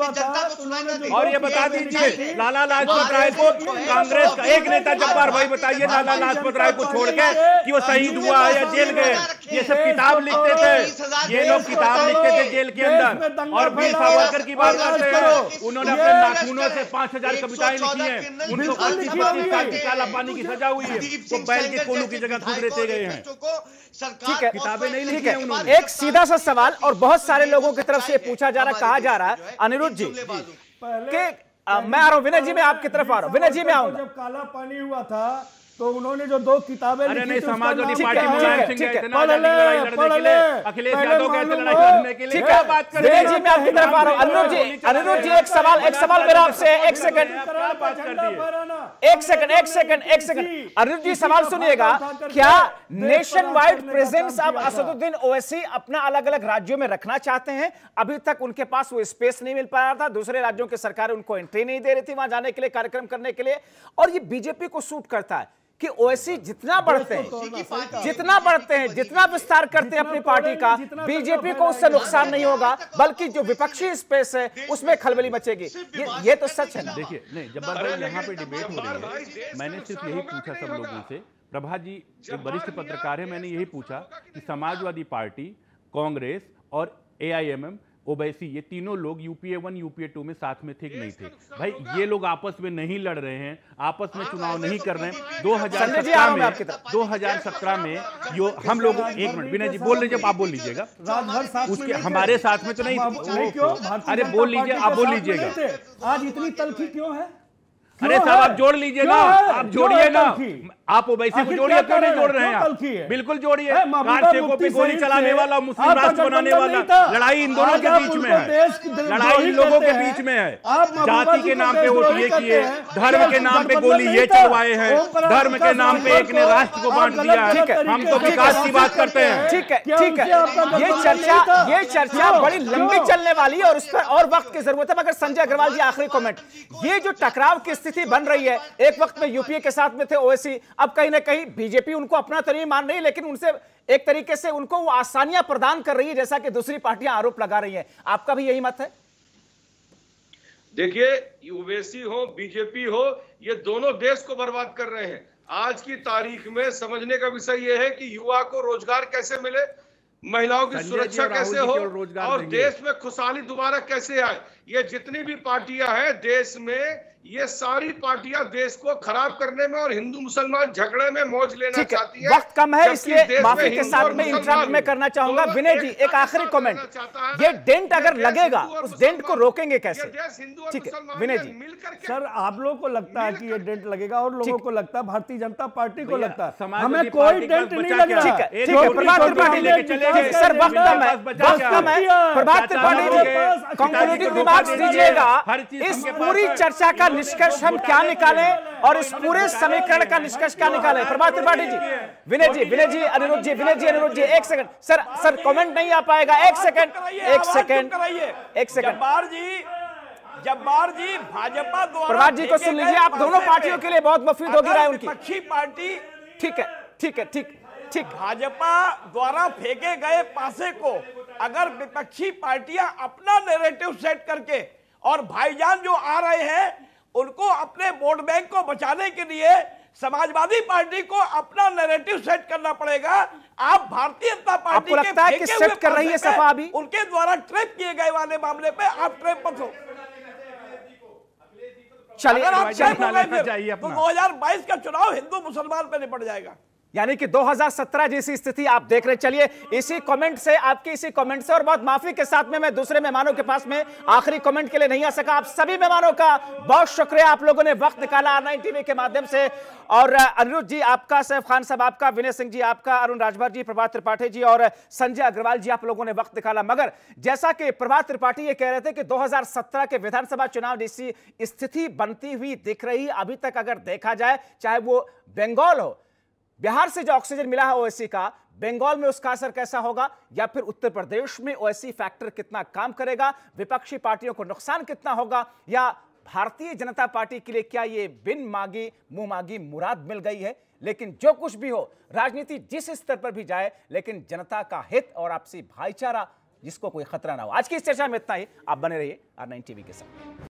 है। और ये बता दीजिए, लाला लाजपत राय को कांग्रेस का एक नेता, जब्बार भाई बताइए, लाला लाजपत राय को छोड़ के कि वो शहीद हुआ है या जेल गए? ये सब किताब लिखते थे, ये लोग किताब लिखते थे जेल के अंदर। और वीर सावरकर की बात करते हो, उन्होंने अपने नाखूनों से पांच हजार कविताएं लिखी हैं, उनको पच्चीस पच्चीस साल की काला पानी की सजा हुई है, वो बैल के कोलू की जगह खुद रहते गए हैं। ठीक है, किताबें नहीं ठीक लिखी है। हैं उन्होंने। एक सीधा सा सवाल, और बहुत सारे लोगों की तरफ से पूछा जा रहा, कहा जा रहा है अनिरुद्ध जी कि मैं आ रहा हूं, विनय जी मैं आपकी तरफ आ रहा हूं, विनय जी मैं आऊंगा। जब काला पानी हुआ था तो उन्होंने जो दो किताबें अरे लिखी नहीं, थी, उसका समाजवादी नाम पार्टी क्या है? मुलायम सिंह ठीक है, इतना आजादी की लड़ाई लड़ने के लिए, अखिलेश यादव गए थे लड़ाई लड़ने के लिए। ठीक क्या है, बात कर विनय रहे जी हैं? मैं आपकी तरफ आ रहा हूं। अनिरुद्ध जी, अनिरुद्ध जी एक सवाल, एक सवाल मेरा आपसे, एक सेकंड, बात कर दी एक सेकंड, एक सेकंड, एक सेकंड। अनिरुद्ध जी सवाल सुनिएगा, क्या नेशन वाइड प्रेजेंस अब असदुद्दीन ओवैसी अपना अलग अलग राज्यों में रखना चाहते हैं? अभी तक उनके पास वो स्पेस नहीं मिल पाया था, दूसरे राज्यों की सरकार उनको एंट्री नहीं दे रही थी वहां जाने के लिए, कार्यक्रम करने के लिए। और ये बीजेपी को सूट करता है कि ओवैसी जितना बढ़ते हैं, जितना बढ़ते हैं, जितना विस्तार करते हैं अपनी पार्टी का, बीजेपी को उससे नुकसान नहीं होगा, बल्कि जो विपक्षी स्पेस है उसमें खलबली मचेगी। ये ये तो सच है ना? देखिए, नहीं, जब्बार भाई यहाँ पे डिबेट हो रही है, मैंने सिर्फ यही पूछा सब लोगों से, प्रभा जी एक वरिष्ठ पत्रकार है, मैंने यही पूछा कि समाजवादी पार्टी, कांग्रेस और एआईएमएम, ओवैसी, ये तीनों लोग यूपीए वन यूपीए टू में साथ में थे कि नहीं थे? भाई ये लोग आपस में नहीं लड़ रहे हैं, आपस में चुनाव नहीं कर रहे हैं। दो हजार सत्रह में दो हजार सत्रह में यो हम लोग, एक मिनट विनय जी बोल लीजिए, आप बोल लीजिएगा, उसके हमारे साथ में तो नहीं, अरे बोल लीजिए, आप बोल लीजिएगा। आज इतनी तलखी क्यों है? अरे साहब आप जोड़ लीजिए ना, आप जोड़िए ना, आप ओवैसी को जोड़िए, क्यों नहीं जोड़ रहे हैं आप? बिल्कुल जोड़िए। कार सेवकों पे गोली चलाने वाला, मुस्लिम राष्ट्र बनाने वाला, लड़ाई इन दोनों के बीच में है, लड़ाई इन लोगों के बीच में है। जाति के नाम पे वोट ये किए, धर्म के नाम पे गोली ये चलवाए हैं, धर्म के नाम पे एक ने राष्ट्र को बांट दिया है। हम तो विकास की बात करते हैं। ठीक है, ठीक है, ये चर्चा ये चर्चा बड़ी लंबी चलने वाली है और उस पर और वक्त की जरूरत है। मगर संजय अग्रवाल जी, आखिरी कमेंट, ये जो टकराव की स्थिति बन रही है, एक वक्त में यूपीए के साथ में थे ओवैसी, अब कहीं ना कहीं बीजेपी उनको अपना तो नहीं मान रही, लेकिन उनसे एक तरीके से उनको वो आसानियां प्रदान कर रही है, जैसा कि दूसरी पार्टियां आरोप लगा रही हैं। आपका भी यही मत है? देखिए, ओवैसी हो, बीजेपी हो, ये दोनों देश को बर्बाद कर रहे हैं। आज की तारीख में समझने का विषय यह है कि युवा को रोजगार कैसे मिले, महिलाओं की सुरक्षा कैसे हो और देश में खुशहाली दोबारा कैसे आए। ये जितनी भी पार्टियां हैं देश में, ये सारी पार्टियां देश को खराब करने में और हिंदू मुसलमान झगड़े में मौज लेना चाहती है। वक्त कम है, इसलिए माफी के साथ में इंटरप्ट में करना चाहूंगा। विनय जी, एक आखिरी कमेंट, ये डेंट अगर लगेगा, उस डेंट को रोकेंगे कैसे? ठीक है विनय जी। सर, आप लोगों को लगता है कि ये डेंट लगेगा और लोगों को लगता है, भारतीय जनता पार्टी को लगता है हमें कोई डेंट नहीं लग रहा। ठीक है, ठीक है, प्रभात त्रिपाठी लेके चलेंगे। सर वक्त कम है, वक्त कम है। प्रभात त्रिपाठी जी, कंक्लूडिंग रिमार्क्स दीजिएगा। इस पूरी चर्चा का निष्कर्ष हम क्या निकालें और इस पूरे समीकरण का निष्कर्ष क्या निकालें? प्रभात त्रिपाठी जी, विनय जी, विनय जी, अनिरुद्ध जी, विनय जी, अनिरुद्ध जी, एक सेकंड। सर सर कमेंट नहीं आ पाएगा, एक सेकंड, एक सेकंड, एक सेकंड। जब्बार जी, जब्बार जी, भाजपा द्वारा, प्रभात जी को सुन लीजिए, आप दोनों पार्टियों के लिए बहुत मफीद होगी राय उनकी। विपक्षी पार्टी, ठीक है, ठीक है, ठीक ठीक भाजपा द्वारा फेंके गए पासे को अगर विपक्षी पार्टियां अपना नैरेटिव सेट करके, और भाईजान जो आ रहे हैं उनको अपने वोट बैंक को बचाने के लिए समाजवादी पार्टी को अपना नैरेटिव सेट करना पड़ेगा। आप भारतीय जनता पार्टी आपको लगता है कि सेट कर रही है सपा अभी? उनके द्वारा ट्रैप किए गए वाले मामले पे आप ट्रैप मत हो। चलिए, अगर आप ट्रैप हो गए तो दो हजार बाईस का चुनाव हिंदू मुसलमान पे निपट जाएगा। यानी कि दो हज़ार सत्रह जैसी स्थिति आप देख रहे। चलिए, इसी कमेंट से, आपकी इसी कमेंट से और बहुत माफी के साथ में मैं दूसरे मेहमानों के पास में आखिरी कमेंट के लिए नहीं आ सका। आप सभी मेहमानों का बहुत शुक्रिया, आप लोगों ने वक्त निकाला आर नाइन टीवी के माध्यम से। और अनिरुद्ध जी आपका, सैफ खान साहब आपका, विनय सिंह जी आपका, अरुण राजभर जी, प्रभात त्रिपाठी जी और संजय अग्रवाल जी, आप लोगों ने वक्त निकाला। मगर जैसा कि प्रभात त्रिपाठी ये कह रहे थे कि दो हज़ार सत्रह के विधानसभा चुनाव जैसी स्थिति बनती हुई दिख रही अभी तक अगर देखा जाए, चाहे वो बंगाल हो, बिहार से जो ऑक्सीजन मिला है ओवैसी का, बंगाल में उसका असर कैसा होगा, या फिर उत्तर प्रदेश में ओवैसी फैक्टर कितना काम करेगा, विपक्षी पार्टियों को नुकसान कितना होगा, या भारतीय जनता पार्टी के लिए क्या ये बिन मांगी मुंह मांगी मुराद मिल गई है। लेकिन जो कुछ भी हो, राजनीति जिस स्तर पर भी जाए, लेकिन जनता का हित और आपसी भाईचारा, जिसको कोई खतरा ना हो। आज की इस चर्चा में इतना ही। आप बने रहिए आर नाइन टीवी के साथ।